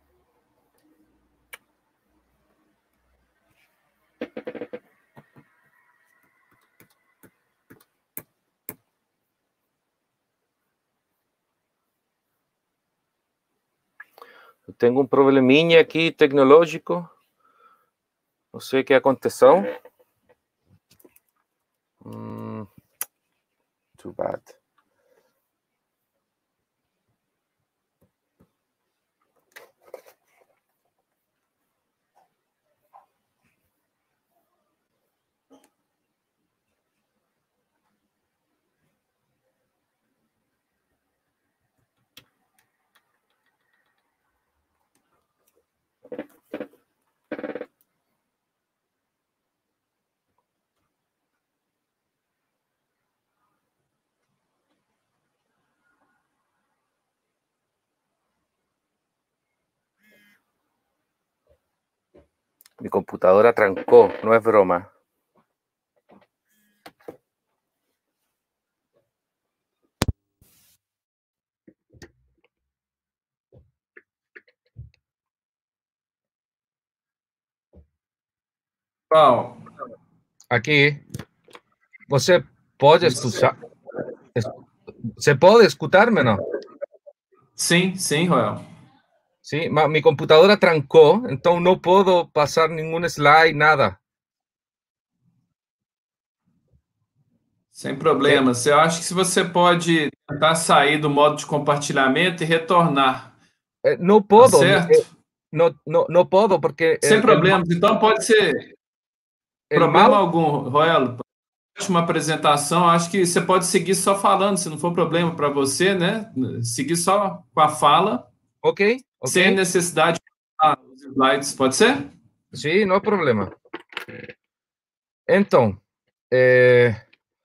Tengo um probleminha aqui tecnológico. Não sei o que aconteceu. Hum, too bad. Mi computadora trancó, no es broma. Wow. Aqui, você pode escutar? Você pode escutar-me, não? Sim, sim, Roel. Sim, mas minha computadora trancou, então não posso passar nenhum slide, nada. Sem problemas. Eu acho que se você pode tentar sair do modo de compartilhamento e retornar. Não posso. Tá certo? Não, não, não posso, porque... Sem problemas. Então pode ser... Problema mal... algum, Roel. Ótima apresentação. Acho que você pode seguir só falando, se não for problema para você, né? Seguir só com a fala. Ok. Okay. Sem necessidade de falar os slides. Pode ser? Sim, não há problema. Então... Eh...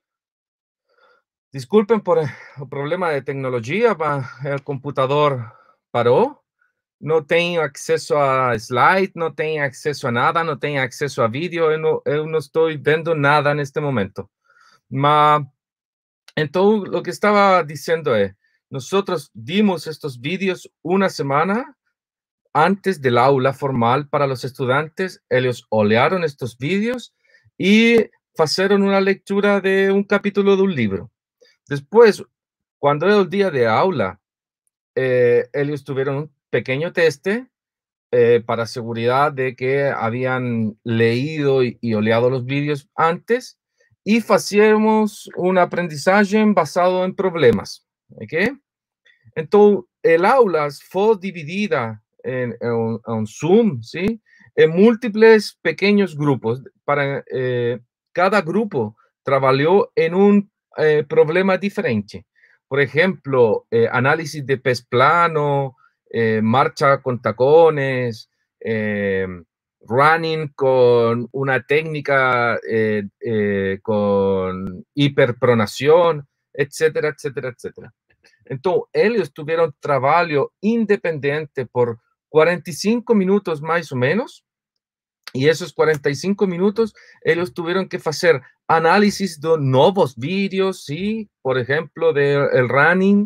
Disculpen por el problema de tecnología, el computador paró, no tengo acceso a slide, no tengo acceso a nada, no tengo acceso a vídeo, yo no, yo no estoy viendo nada en este momento. Ma, entonces, lo que estaba diciendo es, nosotros dimos estos vídeos una semana antes del aula formal para los estudiantes, ellos olearon estos vídeos y hicieron una lectura de un capítulo de un libro. Después, cuando era el día de aula, eh, ellos tuvieron un pequeño teste eh, para seguridad de que habían leído y, y oleado los vídeos antes y hacíamos un aprendizaje basado en problemas. ¿Okay? Entonces, el aula fue dividida en, en, en Zoom, ¿sí? En múltiples pequeños grupos. Para, eh, cada grupo trabajó en un Eh, problema diferente. Por ejemplo, eh, análisis de pez plano, eh, marcha con tacones, eh, running con una técnica eh, eh, con hiperpronación, etcétera, etcétera, etcétera. Entonces, ellos tuvieron trabajo independiente por cuarenta y cinco minutos más o menos, y esos cuarenta y cinco minutos, ellos tuvieron que hacer análisis de nuevos vídeos, ¿sí? Por ejemplo, del running,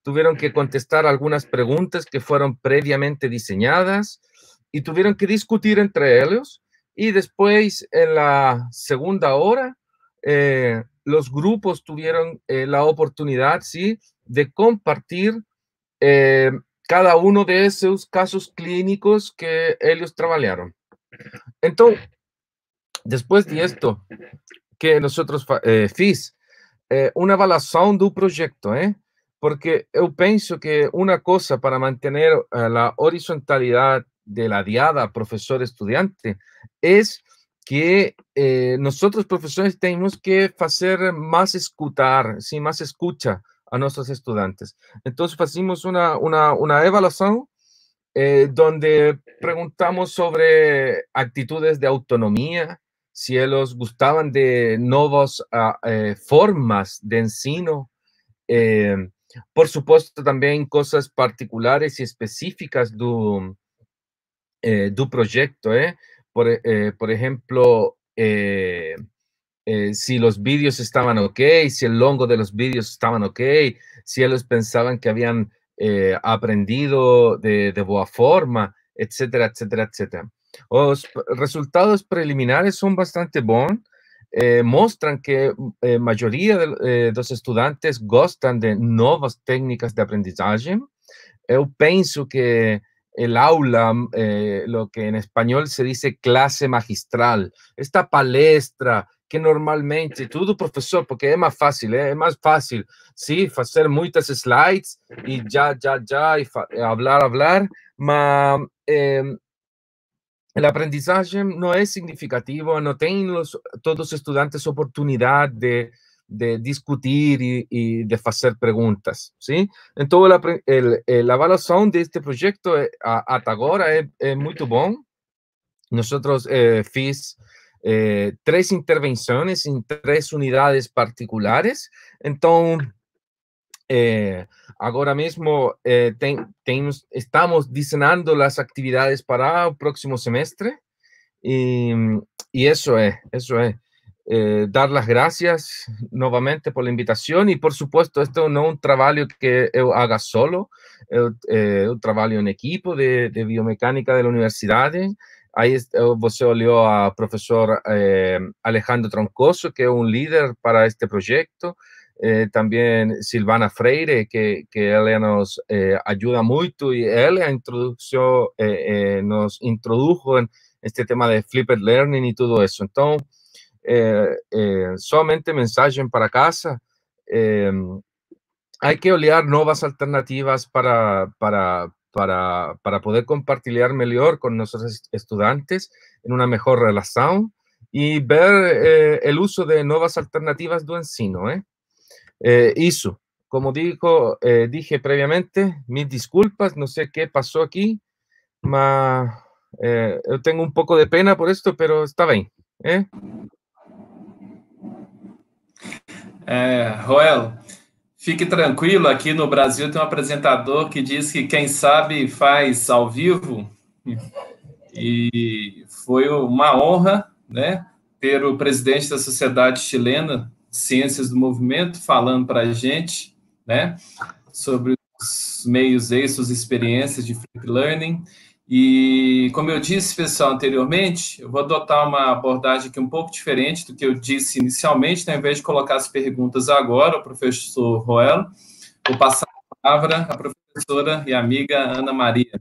tuvieron que contestar algunas preguntas que fueron previamente diseñadas y tuvieron que discutir entre ellos. Y después, en la segunda hora, eh, los grupos tuvieron eh, la oportunidad, ¿sí?, de compartir eh, cada uno de esos casos clínicos que ellos trabajaron. Entonces, después de esto, que nosotros eh, fiz eh, una avaliação do proyecto, ¿eh? Porque yo pienso que una cosa para mantener uh, la horizontalidad de la diada profesor-estudiante es que eh, nosotros profesores tenemos que hacer más escuchar, ¿sí?, más escucha a nuestros estudiantes. Entonces, hicimos una, una, una evaluación eh, donde preguntamos sobre actitudes de autonomía, si ellos gustaban de nuevas uh, eh, formas de ensino, eh, por supuesto también cosas particulares y específicas do, eh, do proyecto, ¿eh? Por, eh, por ejemplo, eh, eh, si los vídeos estaban ok, si el longo de los vídeos estaban ok, si ellos pensaban que habían eh, aprendido de, de buena forma, etcétera, etcétera, etcétera. Los resultados preliminares son bastante buenos. Eh, mostran que a eh, maioria de, eh, dos estudantes gostam de novas técnicas de aprendizagem. Eu penso que el aula, eh, lo que en español se dice clase magistral, esta palestra que normalmente todo professor, porque é mais fácil, é, é mais fácil, sim, fazer muitas slides e já, já, já, e hablar, hablar, mas eh, el aprendizaje no es significativo, no tienen los, todos los estudiantes oportunidad de, de discutir y, y de hacer preguntas, ¿sí? Entonces, el, el, la evaluación de este proyecto hasta ahora es, es muy bueno. Nosotros eh, fiz eh, tres intervenciones en tres unidades particulares. Entonces, Eh, ahora mismo eh, ten, ten, estamos diseñando las actividades para el próximo semestre y, y eso es, eso es. Eh, dar las gracias nuevamente por la invitación y por supuesto esto no es un trabajo que yo haga solo, es eh, un trabajo en equipo de, de biomecánica de la universidad. Ahí você olhou a profesor eh, Alejandro Troncoso, que es un líder para este proyecto. Eh, también Silvana Freire, que, que ella nos eh, ayuda mucho y ella introdujo, eh, eh, nos introdujo en este tema de flipped learning y todo eso. Entonces, eh, eh, solamente mensaje para casa. Eh, hay que olhar nuevas alternativas para, para, para, para poder compartir mejor con nuestros estudiantes en una mejor relación y ver eh, el uso de nuevas alternativas de ensino, ¿eh? Eh, eso, como dijo, eh, dije previamente, mis disculpas, no sé qué pasó aquí, pero eh, yo tengo un poco de pena por esto, pero está bien. ¿eh? É, Roel, fique tranquilo, aqui no Brasil tem um apresentador que diz que quem sabe faz ao vivo, e foi uma honra, né, ter o presidente da Sociedade Chilena Ciências do Movimento falando para a gente, né, sobre os meios aí, suas experiências de Flip Learning. E, como eu disse, pessoal, anteriormente, eu vou adotar uma abordagem aqui um pouco diferente do que eu disse inicialmente, né, ao invés de colocar as perguntas agora ao professor Roel, vou passar a palavra à professora e amiga Ana Maria.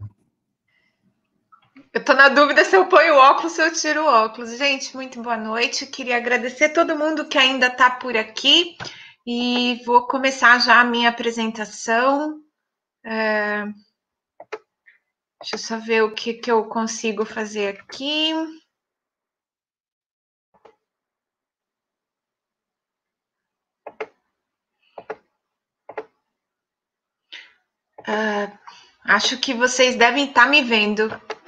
Eu estou na dúvida se eu ponho o óculos ou se eu tiro o óculos. Gente, muito boa noite. Queria agradecer a todo mundo que ainda está por aqui e vou começar já a minha apresentação. É... Deixa eu só ver o que, que eu consigo fazer aqui. Uh, acho que vocês devem estar me vendo.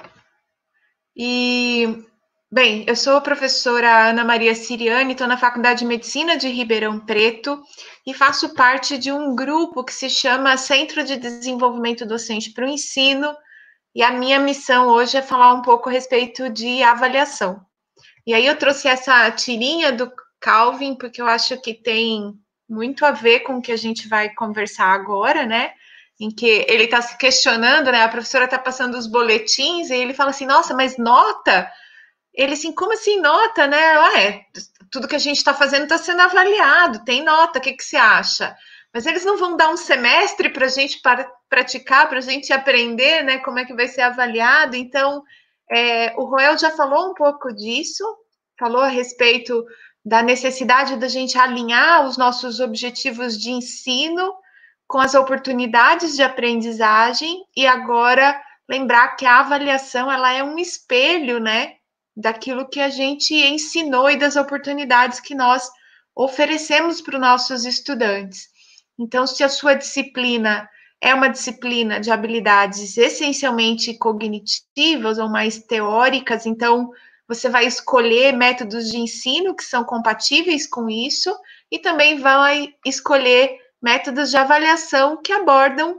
E, bem, eu sou a professora Ana Maria Siriani, estou na Faculdade de Medicina de Ribeirão Preto e faço parte de um grupo que se chama Centro de Desenvolvimento Docente para o Ensino, e a minha missão hoje é falar um pouco a respeito de avaliação. E aí eu trouxe essa tirinha do Calvin, porque eu acho que tem muito a ver com o que a gente vai conversar agora, né? em que ele está se questionando, né? A professora está passando os boletins e ele fala assim, nossa, mas nota? Ele assim, como assim nota, né? Ah, é, tudo que a gente está fazendo está sendo avaliado, tem nota, o que, que você acha? Mas eles não vão dar um semestre para a gente para praticar, para a gente aprender, né? Como é que vai ser avaliado. Então, é, o Roel já falou um pouco disso, falou a respeito da necessidade da gente alinhar os nossos objetivos de ensino com as oportunidades de aprendizagem, e agora lembrar que a avaliação ela é um espelho, né, daquilo que a gente ensinou e das oportunidades que nós oferecemos para os nossos estudantes. Então, se a sua disciplina é uma disciplina de habilidades essencialmente cognitivas ou mais teóricas, então você vai escolher métodos de ensino que são compatíveis com isso, e também vai escolher métodos de avaliação que abordam,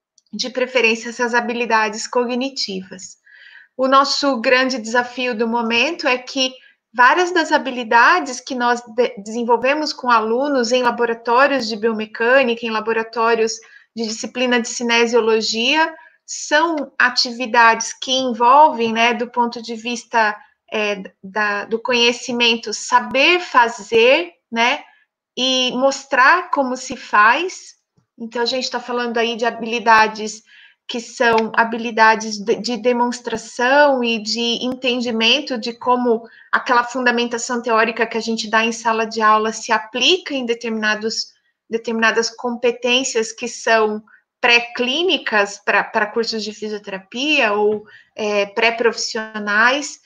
de preferência, essas habilidades cognitivas. O nosso grande desafio do momento é que várias das habilidades que nós de- desenvolvemos com alunos em laboratórios de biomecânica, em laboratórios de disciplina de cinesiologia, são atividades que envolvem, né, do ponto de vista é, da, do conhecimento, saber fazer, né, e mostrar como se faz. Então, a gente está falando aí de habilidades que são habilidades de, de demonstração e de entendimento de como aquela fundamentação teórica que a gente dá em sala de aula se aplica em determinados, determinadas competências que são pré-clínicas para cursos de fisioterapia ou é, pré-profissionais.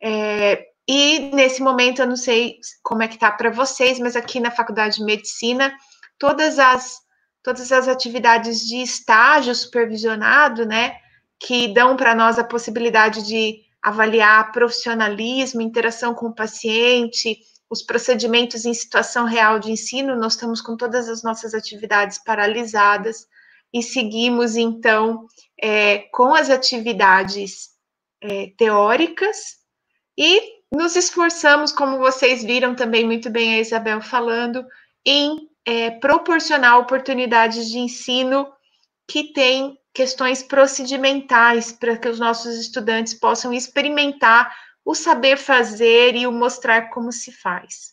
É, e nesse momento, eu não sei como é que está para vocês, mas aqui na Faculdade de Medicina, todas as, todas as atividades de estágio supervisionado, né, que dão para nós a possibilidade de avaliar profissionalismo, interação com o paciente, os procedimentos em situação real de ensino, nós estamos com todas as nossas atividades paralisadas e seguimos, então, é, com as atividades é, teóricas, e nos esforçamos, como vocês viram também muito bem a Isabel falando, em é, proporcionar oportunidades de ensino que têm questões procedimentais para que os nossos estudantes possam experimentar o saber fazer e o mostrar como se faz.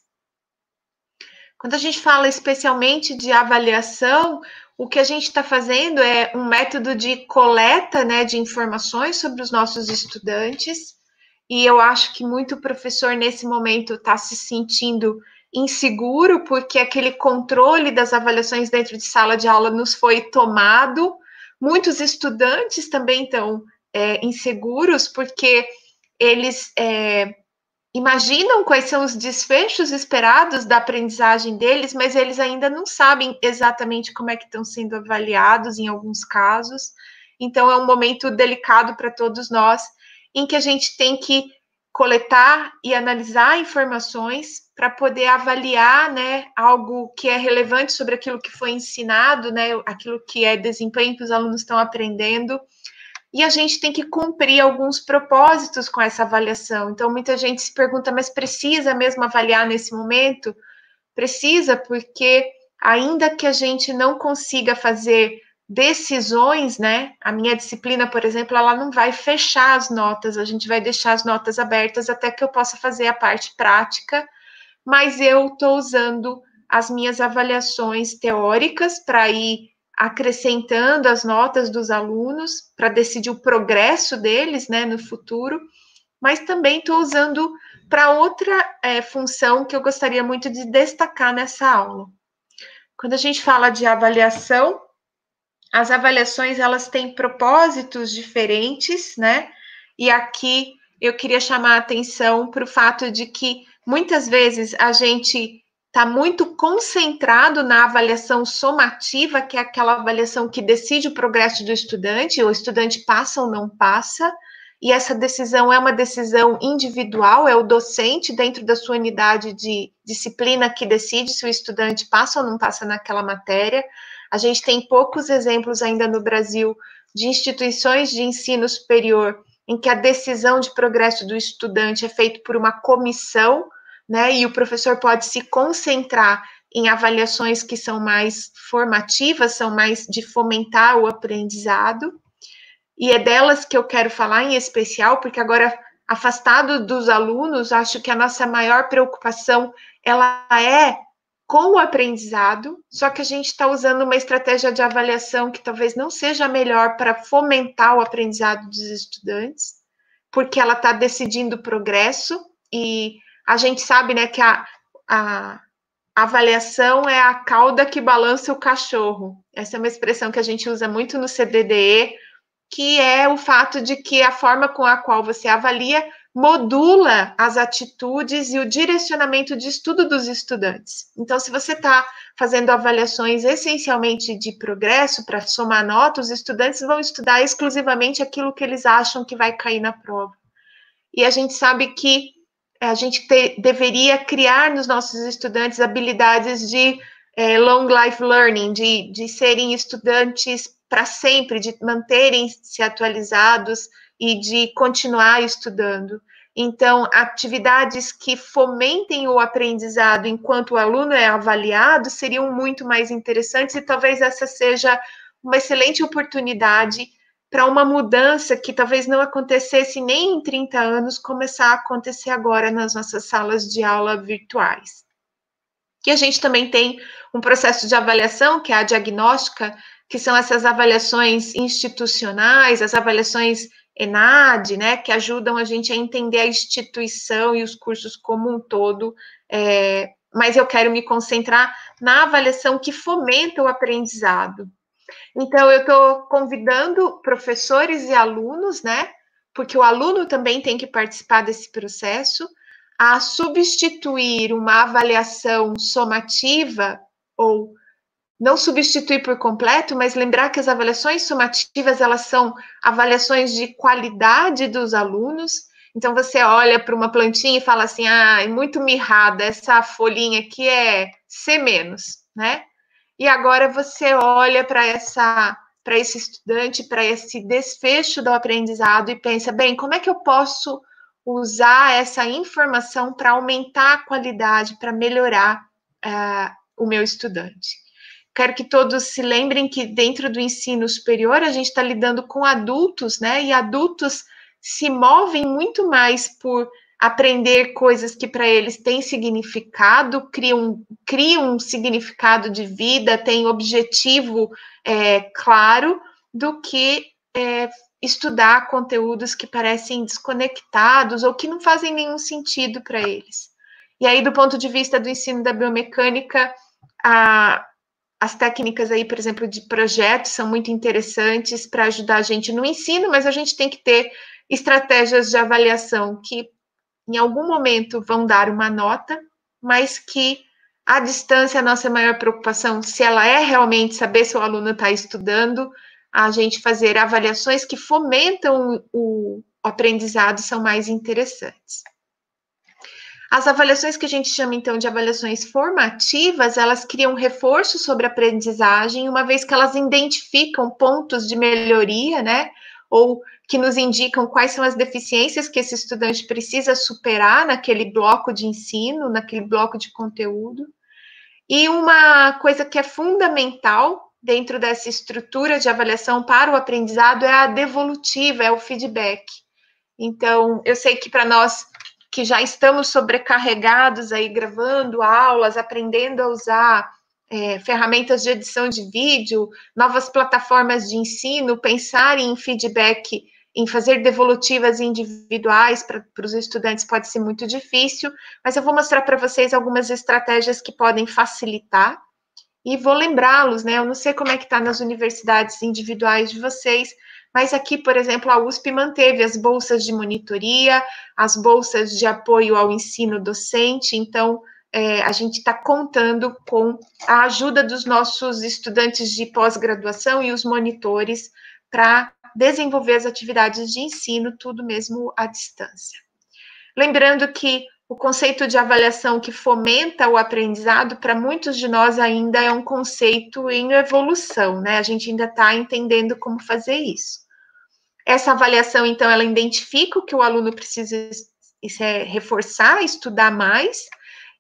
Quando a gente fala especialmente de avaliação, o que a gente está fazendo é um método de coleta, né, de informações sobre os nossos estudantes, e eu acho que muito professor nesse momento está se sentindo inseguro, porque aquele controle das avaliações dentro de sala de aula nos foi tomado. Muitos estudantes também estão é, inseguros, porque eles é, imaginam quais são os desfechos esperados da aprendizagem deles, mas eles ainda não sabem exatamente como é que estão sendo avaliados em alguns casos. Então, é um momento delicado para todos nós, em que a gente tem que coletar e analisar informações para poder avaliar, né, algo que é relevante sobre aquilo que foi ensinado, né, aquilo que é desempenho que os alunos estão aprendendo, e a gente tem que cumprir alguns propósitos com essa avaliação. Então, muita gente se pergunta, mas precisa mesmo avaliar nesse momento? Precisa, porque ainda que a gente não consiga fazer decisões, né? A minha disciplina, por exemplo, ela não vai fechar as notas, a gente vai deixar as notas abertas até que eu possa fazer a parte prática, mas eu estou usando as minhas avaliações teóricas para ir acrescentando as notas dos alunos, para decidir o progresso deles, né, no futuro, mas também estou usando para outra é, função que eu gostaria muito de destacar nessa aula. Quando a gente fala de avaliação, as avaliações, elas têm propósitos diferentes, né? E aqui eu queria chamar a atenção para o fato de que muitas vezes a gente está muito concentrado na avaliação somativa, que é aquela avaliação que decide o progresso do estudante, o estudante passa ou não passa, e essa decisão é uma decisão individual, é o docente dentro da sua unidade de disciplina que decide se o estudante passa ou não passa naquela matéria. A gente tem poucos exemplos ainda no Brasil de instituições de ensino superior em que a decisão de progresso do estudante é feita por uma comissão, né, e o professor pode se concentrar em avaliações que são mais formativas, são mais de fomentar o aprendizado, e é delas que eu quero falar em especial, porque agora, afastado dos alunos, acho que a nossa maior preocupação, ela é com o aprendizado, só que a gente está usando uma estratégia de avaliação que talvez não seja a melhor para fomentar o aprendizado dos estudantes, porque ela está decidindo o progresso, e a gente sabe, né, que a, a A avaliação é a cauda que balança o cachorro. Essa é uma expressão que a gente usa muito no C D D E, que é o fato de que a forma com a qual você avalia modula as atitudes e o direcionamento de estudo dos estudantes. Então, se você está fazendo avaliações essencialmente de progresso para somar nota, os estudantes vão estudar exclusivamente aquilo que eles acham que vai cair na prova. E a gente sabe que a gente te, deveria criar nos nossos estudantes habilidades de é, long life learning, de, de serem estudantes para sempre, de manterem-se atualizados e de continuar estudando. Então, atividades que fomentem o aprendizado enquanto o aluno é avaliado seriam muito mais interessantes, e talvez essa seja uma excelente oportunidade para uma mudança que talvez não acontecesse nem em trinta anos, começar a acontecer agora nas nossas salas de aula virtuais. E a gente também tem um processo de avaliação, que é a diagnóstica, que são essas avaliações institucionais, as avaliações ENAD, né, que ajudam a gente a entender a instituição e os cursos como um todo, é, mas eu quero me concentrar na avaliação que fomenta o aprendizado. Então, eu estou convidando professores e alunos, né, porque o aluno também tem que participar desse processo, a substituir uma avaliação somativa, ou não substituir por completo, mas lembrar que as avaliações somativas, elas são avaliações de qualidade dos alunos. Então, você olha para uma plantinha e fala assim, ah, é muito mirrada, essa folhinha aqui é C menos, né? E agora você olha para essa, para esse estudante, para esse desfecho do aprendizado e pensa, bem, como é que eu posso usar essa informação para aumentar a qualidade, para melhorar uh, o meu estudante? Quero que todos se lembrem que dentro do ensino superior a gente está lidando com adultos, né? E adultos se movem muito mais por aprender coisas que para eles têm significado, criam, criam um significado de vida, têm objetivo é, claro, do que é, estudar conteúdos que parecem desconectados ou que não fazem nenhum sentido para eles. E aí, do ponto de vista do ensino da biomecânica, a, as técnicas aí, por exemplo, de projetos são muito interessantes para ajudar a gente no ensino, mas a gente tem que ter estratégias de avaliação que em algum momento vão dar uma nota, mas que à distância a nossa maior preocupação, se ela é realmente saber se o aluno está estudando, a gente fazer avaliações que fomentam o aprendizado são mais interessantes. As avaliações que a gente chama, então, de avaliações formativas, elas criam reforço sobre a aprendizagem, uma vez que elas identificam pontos de melhoria, né, ou que nos indicam quais são as deficiências que esse estudante precisa superar naquele bloco de ensino, naquele bloco de conteúdo. E uma coisa que é fundamental dentro dessa estrutura de avaliação para o aprendizado é a devolutiva, é o feedback. Então, eu sei que para nós que já estamos sobrecarregados aí gravando aulas, aprendendo a usar é, ferramentas de edição de vídeo, novas plataformas de ensino, pensar em feedback, em fazer devolutivas individuais para os estudantes pode ser muito difícil, mas eu vou mostrar para vocês algumas estratégias que podem facilitar e vou lembrá-los, né? Eu não sei como é que está nas universidades individuais de vocês, mas aqui, por exemplo, a U S P manteve as bolsas de monitoria, as bolsas de apoio ao ensino docente, então é, a gente está contando com a ajuda dos nossos estudantes de pós-graduação e os monitores para desenvolver as atividades de ensino, tudo mesmo à distância. Lembrando que o conceito de avaliação que fomenta o aprendizado, para muitos de nós ainda é um conceito em evolução, né? A gente ainda está entendendo como fazer isso. Essa avaliação, então, ela identifica o que o aluno precisa reforçar, estudar mais,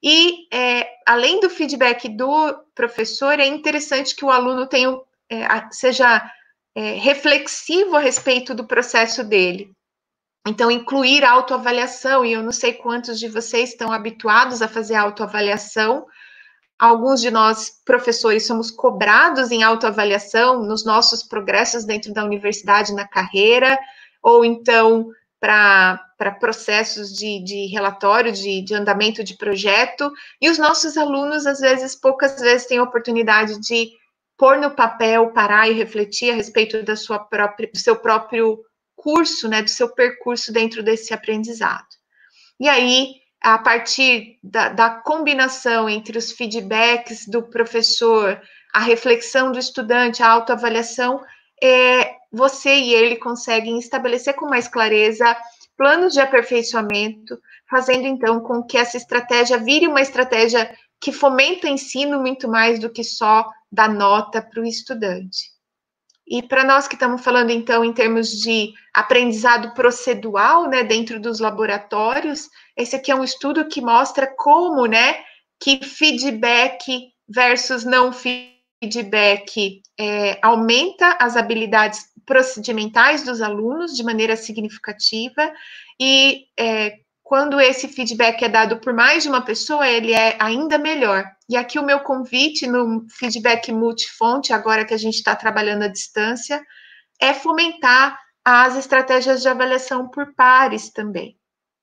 E, é, além do feedback do professor, é interessante que o aluno tenha, é, seja é, reflexivo a respeito do processo dele. Então, incluir a autoavaliação, e eu não sei quantos de vocês estão habituados a fazer autoavaliação. Alguns de nós, professores, somos cobrados em autoavaliação nos nossos progressos dentro da universidade, na carreira, ou então para processos de, de relatório, de, de andamento de projeto, e os nossos alunos, às vezes, poucas vezes têm a oportunidade de pôr no papel, parar e refletir a respeito da sua própria, do seu próprio curso, né, do seu percurso dentro desse aprendizado. E aí, a partir da, da combinação entre os feedbacks do professor, a reflexão do estudante, a autoavaliação, é, você e ele conseguem estabelecer com mais clareza planos de aperfeiçoamento, fazendo então com que essa estratégia vire uma estratégia que fomenta o ensino muito mais do que só dar nota para o estudante. E para nós que estamos falando, então, em termos de aprendizado procedural, né, dentro dos laboratórios, esse aqui é um estudo que mostra como, né, que feedback versus não feedback é, aumenta as habilidades procedimentais dos alunos de maneira significativa, e é, quando esse feedback é dado por mais de uma pessoa, ele é ainda melhor. E aqui o meu convite no feedback multifonte, agora que a gente está trabalhando à distância, é fomentar as estratégias de avaliação por pares também.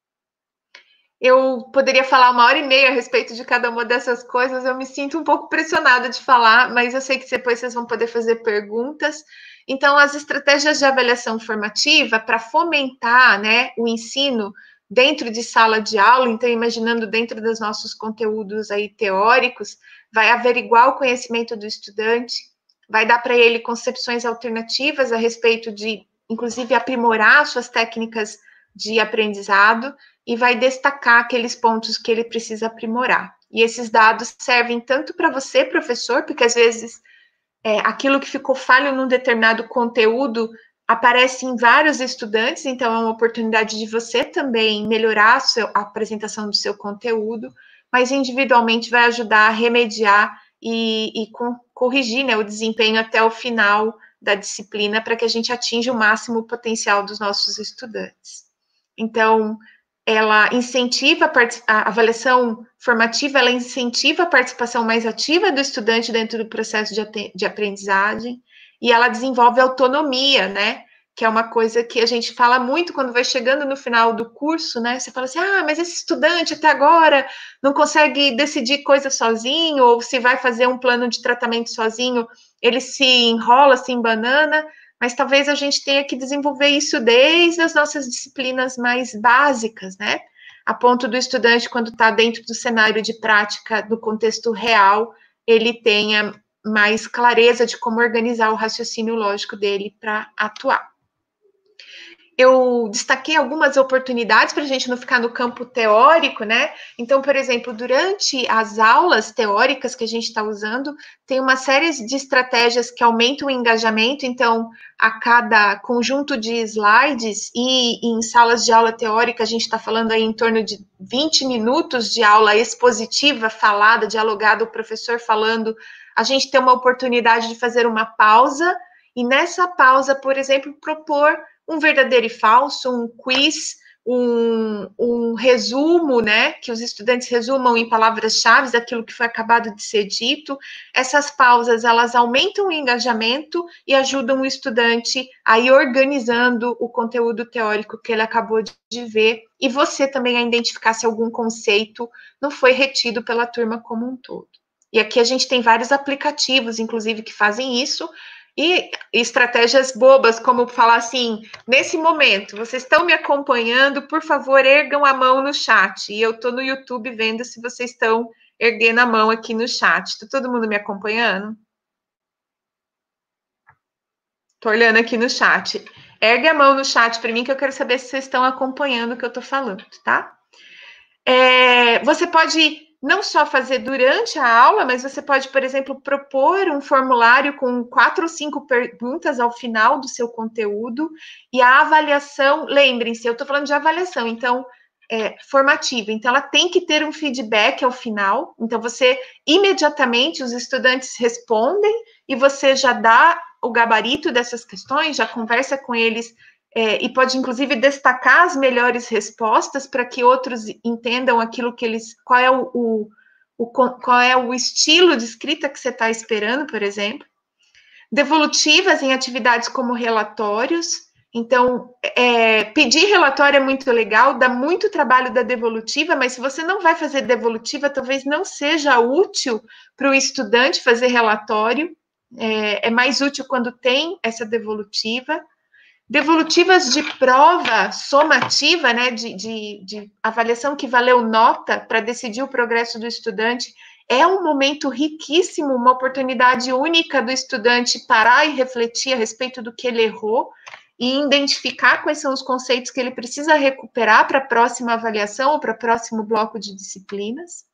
Eu poderia falar uma hora e meia a respeito de cada uma dessas coisas, eu me sinto um pouco pressionada de falar, mas eu sei que depois vocês vão poder fazer perguntas. Então, as estratégias de avaliação formativa, para fomentar, né, o ensino dentro de sala de aula, então, imaginando dentro dos nossos conteúdos aí teóricos, vai averiguar o conhecimento do estudante, vai dar para ele concepções alternativas a respeito de, inclusive, aprimorar suas técnicas de aprendizado, e vai destacar aqueles pontos que ele precisa aprimorar. E esses dados servem tanto para você, professor, porque às vezes é, aquilo que ficou falho num determinado conteúdo aparece em vários estudantes, então é uma oportunidade de você também melhorar a, seu, a apresentação do seu conteúdo, mas individualmente vai ajudar a remediar e, e com, corrigir, né, o desempenho até o final da disciplina para que a gente atinja o máximo potencial dos nossos estudantes. Então, ela incentiva a, a avaliação formativa, ela incentiva a participação mais ativa do estudante dentro do processo de, de aprendizagem, e ela desenvolve autonomia, né, que é uma coisa que a gente fala muito quando vai chegando no final do curso, né, você fala assim, ah, mas esse estudante até agora não consegue decidir coisa sozinho, ou se vai fazer um plano de tratamento sozinho, ele se enrola, se embanana, mas talvez a gente tenha que desenvolver isso desde as nossas disciplinas mais básicas, né, a ponto do estudante, quando está dentro do cenário de prática, do contexto real, ele tenha mais clareza de como organizar o raciocínio lógico dele para atuar. Eu destaquei algumas oportunidades para a gente não ficar no campo teórico, né? Então, por exemplo, durante as aulas teóricas que a gente está usando, tem uma série de estratégias que aumentam o engajamento. Então, a cada conjunto de slides e em salas de aula teórica, a gente está falando aí em torno de vinte minutos de aula expositiva, falada, dialogada, o professor falando, a gente tem uma oportunidade de fazer uma pausa, e nessa pausa, por exemplo, propor um verdadeiro e falso, um quiz, um, um resumo, né, que os estudantes resumam em palavras-chave aquilo que foi acabado de ser dito. Essas pausas, elas aumentam o engajamento e ajudam o estudante a ir organizando o conteúdo teórico que ele acabou de ver, e você também a identificar se algum conceito não foi retido pela turma como um todo. E aqui a gente tem vários aplicativos, inclusive, que fazem isso, e estratégias bobas, como falar assim, nesse momento, vocês estão me acompanhando, por favor, ergam a mão no chat. E eu estou no YouTube vendo se vocês estão erguendo a mão aqui no chat. Está todo mundo me acompanhando? Estou olhando aqui no chat. Ergue a mão no chat para mim, que eu quero saber se vocês estão acompanhando o que eu estou falando, tá? É, você pode não só fazer durante a aula, mas você pode, por exemplo, propor um formulário com quatro ou cinco perguntas ao final do seu conteúdo, e a avaliação, lembrem-se, eu estou falando de avaliação, então, é, formativa. Então, ela tem que ter um feedback ao final. Então, você, imediatamente, os estudantes respondem e você já dá o gabarito dessas questões, já conversa com eles é, e pode, inclusive, destacar as melhores respostas para que outros entendam aquilo que eles... Qual é o, o, o, qual é o estilo de escrita que você está esperando, por exemplo. Devolutivas em atividades como relatórios. Então, é, pedir relatório é muito legal, dá muito trabalho da devolutiva, mas se você não vai fazer devolutiva, talvez não seja útil para o estudante fazer relatório. É, é mais útil quando tem essa devolutiva. Devolutivas de prova somativa, né, de, de, de avaliação que valeu nota para decidir o progresso do estudante, é um momento riquíssimo, uma oportunidade única do estudante parar e refletir a respeito do que ele errou e identificar quais são os conceitos que ele precisa recuperar para a próxima avaliação ou para o próximo bloco de disciplinas.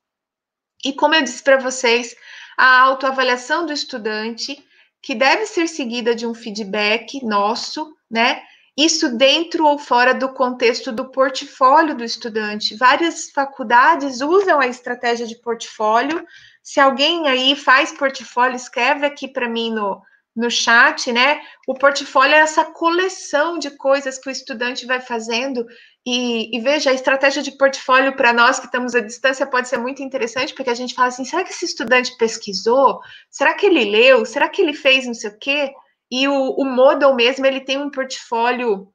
E como eu disse para vocês, a autoavaliação do estudante, que deve ser seguida de um feedback nosso, né? Isso dentro ou fora do contexto do portfólio do estudante. Várias faculdades usam a estratégia de portfólio. Se alguém aí faz portfólio, escreve aqui para mim no, no chat, né? O portfólio é essa coleção de coisas que o estudante vai fazendo. E, e veja, a estratégia de portfólio para nós que estamos à distância pode ser muito interessante, porque a gente fala assim, será que esse estudante pesquisou? Será que ele leu? Será que ele fez não sei o quê? E o, o Moodle mesmo, ele tem um portfólio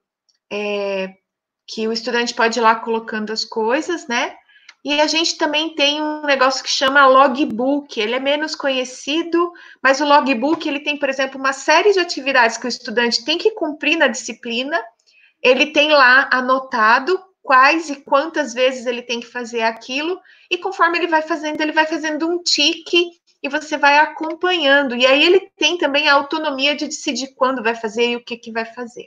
é, que o estudante pode ir lá colocando as coisas, né? E a gente também tem um negócio que chama logbook, ele é menos conhecido, mas o logbook, ele tem, por exemplo, uma série de atividades que o estudante tem que cumprir na disciplina, ele tem lá anotado quais e quantas vezes ele tem que fazer aquilo, e conforme ele vai fazendo, ele vai fazendo um tique, e você vai acompanhando. E aí ele tem também a autonomia de decidir quando vai fazer e o que, que vai fazer.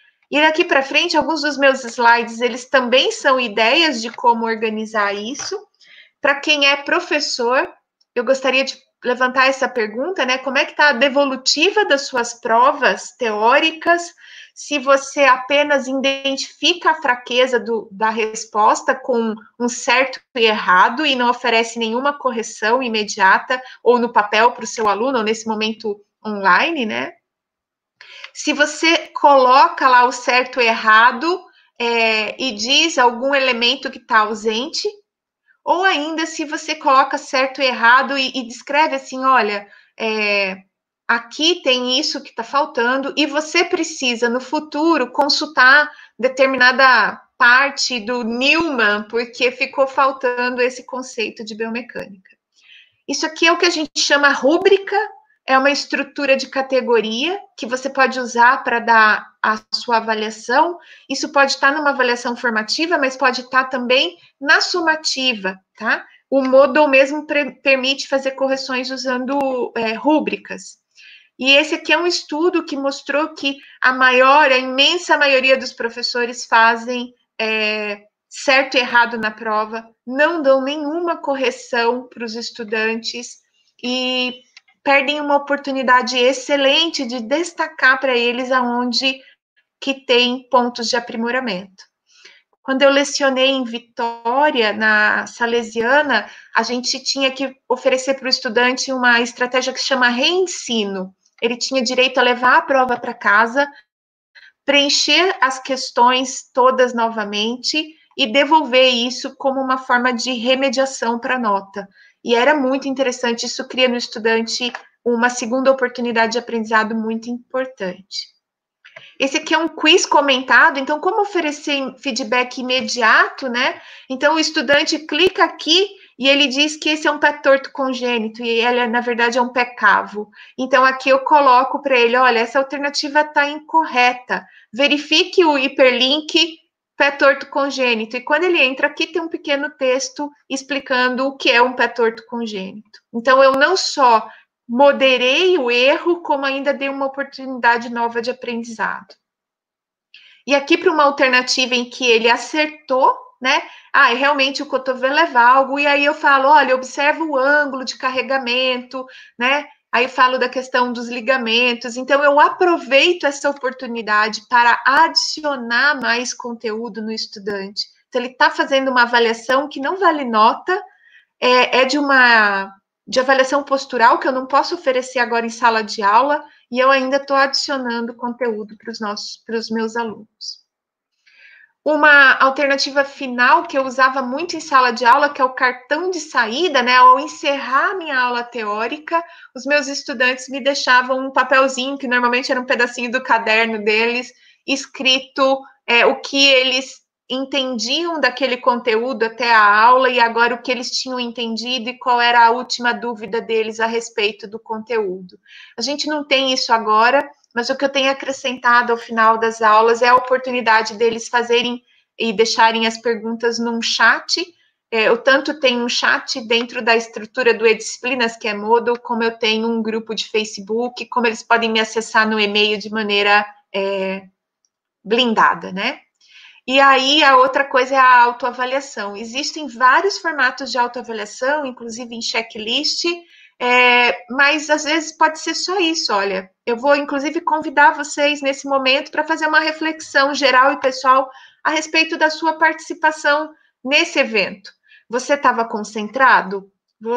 E daqui para frente, alguns dos meus slides, eles também são ideias de como organizar isso. Para quem é professor, eu gostaria de levantar essa pergunta, né? Como é que está a devolutiva das suas provas teóricas? Se você apenas identifica a fraqueza do, da resposta com um certo e errado e não oferece nenhuma correção imediata ou no papel para o seu aluno, ou nesse momento online, né? Se você coloca lá o certo e errado é, e diz algum elemento que está ausente, ou ainda se você coloca certo e errado e, e descreve assim, olha, é, aqui tem isso que está faltando, e você precisa, no futuro, consultar determinada parte do Newman, porque ficou faltando esse conceito de biomecânica. Isso aqui é o que a gente chama rúbrica, é uma estrutura de categoria que você pode usar para dar a sua avaliação. Isso pode estar numa avaliação formativa, mas pode estar também na sumativa, tá? O Moodle mesmo permite fazer correções usando é, rúbricas. E esse aqui é um estudo que mostrou que a maior, a imensa maioria dos professores fazem é, certo e errado na prova, não dão nenhuma correção para os estudantes e perdem uma oportunidade excelente de destacar para eles aonde que tem pontos de aprimoramento. Quando eu lecionei em Vitória, na Salesiana, a gente tinha que oferecer para o estudante uma estratégia que se chama reensino. Ele tinha direito a levar a prova para casa, preencher as questões todas novamente e devolver isso como uma forma de remediação para a nota. E era muito interessante, isso cria no estudante uma segunda oportunidade de aprendizado muito importante. Esse aqui é um quiz comentado, então como oferecer feedback imediato, né? Então o estudante clica aqui e ele diz que esse é um pé torto congênito, e ele, na verdade, é um pé cavo. Então aqui eu coloco para ele, olha, essa alternativa está incorreta, verifique o hiperlink pé torto congênito, e quando ele entra aqui tem um pequeno texto explicando o que é um pé torto congênito. Então eu não só moderei o erro, como ainda dei uma oportunidade nova de aprendizado. E aqui para uma alternativa em que ele acertou, né? Ah, realmente o cotovelo é valgo, e aí eu falo, olha, observa o ângulo de carregamento, né? Aí falo da questão dos ligamentos, então eu aproveito essa oportunidade para adicionar mais conteúdo no estudante, Então, ele está fazendo uma avaliação que não vale nota, é, é de uma de avaliação postural, que eu não posso oferecer agora em sala de aula, e eu ainda estou adicionando conteúdo para os nossos, para os meus alunos. Uma alternativa final que eu usava muito em sala de aula, que é o cartão de saída, né? Ao encerrar minha aula teórica, os meus estudantes me deixavam um papelzinho, que normalmente era um pedacinho do caderno deles, escrito é, o que eles entendiam daquele conteúdo até a aula, e agora o que eles tinham entendido e qual era a última dúvida deles a respeito do conteúdo. A gente não tem isso agora, mas o que eu tenho acrescentado ao final das aulas é a oportunidade deles fazerem e deixarem as perguntas num chat. Eu tanto tenho um chat dentro da estrutura do eDisciplinas, que é Moodle, como eu tenho um grupo de Facebook, como eles podem me acessar no e-mail de maneira é, blindada, né? E aí, a outra coisa é a autoavaliação. Existem vários formatos de autoavaliação, inclusive em checklist, É, mas às vezes pode ser só isso, olha, eu vou inclusive convidar vocês nesse momento para fazer uma reflexão geral e pessoal a respeito da sua participação nesse evento. Você estava concentrado?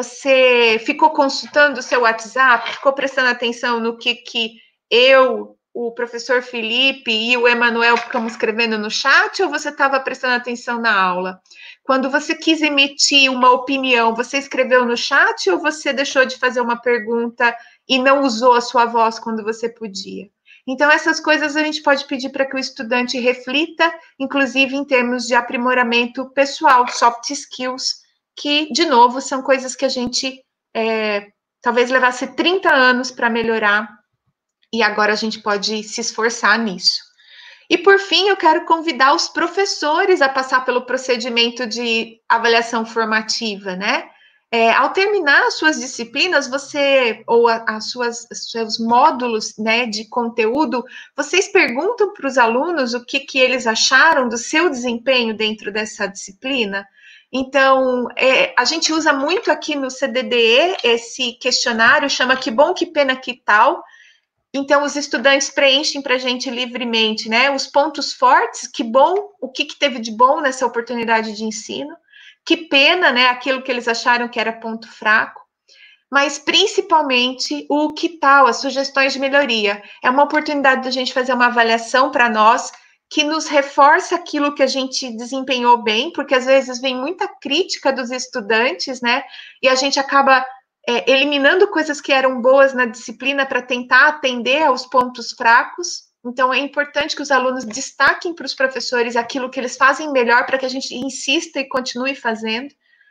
Você ficou consultando o seu WhatsApp? Ficou prestando atenção no que, que eu, o professor Felipe e o Emanuel ficamos escrevendo no chat, ou você estava prestando atenção na aula? Quando você quis emitir uma opinião, você escreveu no chat ou você deixou de fazer uma pergunta e não usou a sua voz quando você podia? Então, essas coisas a gente pode pedir para que o estudante reflita, inclusive em termos de aprimoramento pessoal, soft skills, que, de novo, são coisas que a gente é, talvez levasse trinta anos para melhorar, e agora a gente pode se esforçar nisso. E, por fim, eu quero convidar os professores a passar pelo procedimento de avaliação formativa, né? É, ao terminar as suas disciplinas, você, ou a, as suas, os seus módulos, né, de conteúdo, vocês perguntam para os alunos o que, que eles acharam do seu desempenho dentro dessa disciplina? Então, é, a gente usa muito aqui no C D D E esse questionário, chama Que Bom, Que Pena, Que Tal? Então, os estudantes preenchem para a gente livremente, né? Os pontos fortes, que bom, o que, que teve de bom nessa oportunidade de ensino, que pena, né? Aquilo que eles acharam que era ponto fraco, mas principalmente o que tal, as sugestões de melhoria. É uma oportunidade da gente fazer uma avaliação para nós, que nos reforça aquilo que a gente desempenhou bem, porque às vezes vem muita crítica dos estudantes, né? E a gente acaba É, eliminando coisas que eram boas na disciplina para tentar atender aos pontos fracos. Então, é importante que os alunos destaquem para os professores aquilo que eles fazem melhor para que a gente insista e continue fazendo.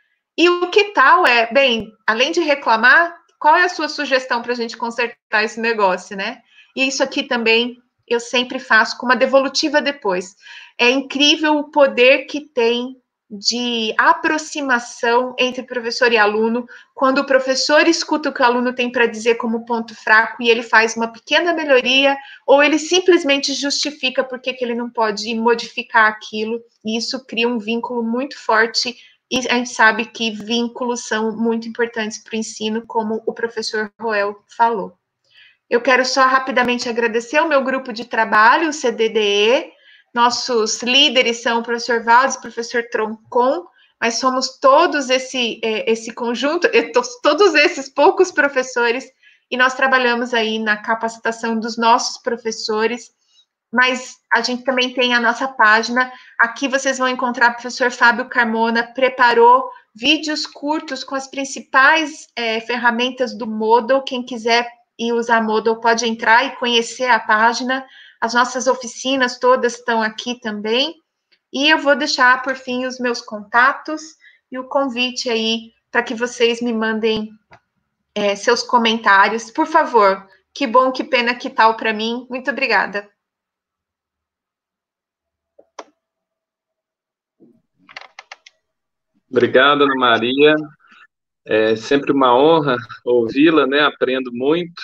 E o que tal é, bem, além de reclamar, qual é a sua sugestão para a gente consertar esse negócio, né? E isso aqui também eu sempre faço com uma devolutiva depois. É incrível o poder que tem de aproximação entre professor e aluno, quando o professor escuta o que o aluno tem para dizer como ponto fraco e ele faz uma pequena melhoria, ou ele simplesmente justifica por que ele não pode modificar aquilo, e isso cria um vínculo muito forte, e a gente sabe que vínculos são muito importantes para o ensino, como o professor Roel falou. Eu quero só rapidamente agradecer ao meu grupo de trabalho, o C D D E. Nossos líderes são o professor Valdes e o professor Troncon, mas somos todos esse, esse conjunto, todos esses poucos professores, e nós trabalhamos aí na capacitação dos nossos professores, mas a gente também tem a nossa página. Aqui vocês vão encontrar o professor Fábio Carmona, preparou vídeos curtos com as principais é, ferramentas do Moodle. Quem quiser ir usar Moodle pode entrar e conhecer a página. As nossas oficinas todas estão aqui também. E eu vou deixar, por fim, os meus contatos e o convite aí para que vocês me mandem é, seus comentários. Por favor, que bom, que pena, que tal para mim. Muito obrigada. Obrigado, Ana Maria. É sempre uma honra ouvi-la, né? Aprendo muito.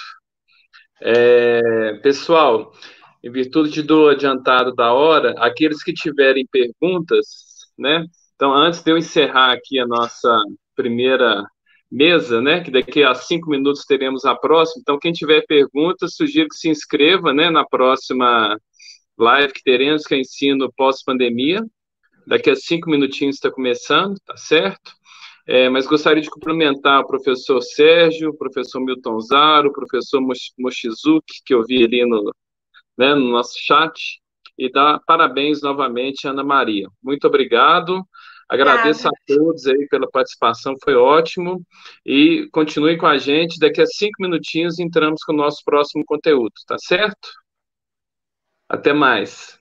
É, pessoal, em virtude do adiantado da hora, aqueles que tiverem perguntas, né? Então, antes de eu encerrar aqui a nossa primeira mesa, né? Que daqui a cinco minutos teremos a próxima. Então, quem tiver perguntas, sugiro que se inscreva, né? Na próxima live que teremos, que é ensino pós-pandemia. Daqui a cinco minutinhos está começando, tá certo? É, mas gostaria de cumprimentar o professor Sérgio, o professor Milton Zaro, o professor Mochizuki, que eu vi ali no, né, no nosso chat, e dar parabéns novamente à Ana Maria. Muito obrigado, agradeço a todos aí pela participação, foi ótimo, e continue com a gente, daqui a cinco minutinhos entramos com o nosso próximo conteúdo, tá certo? Até mais.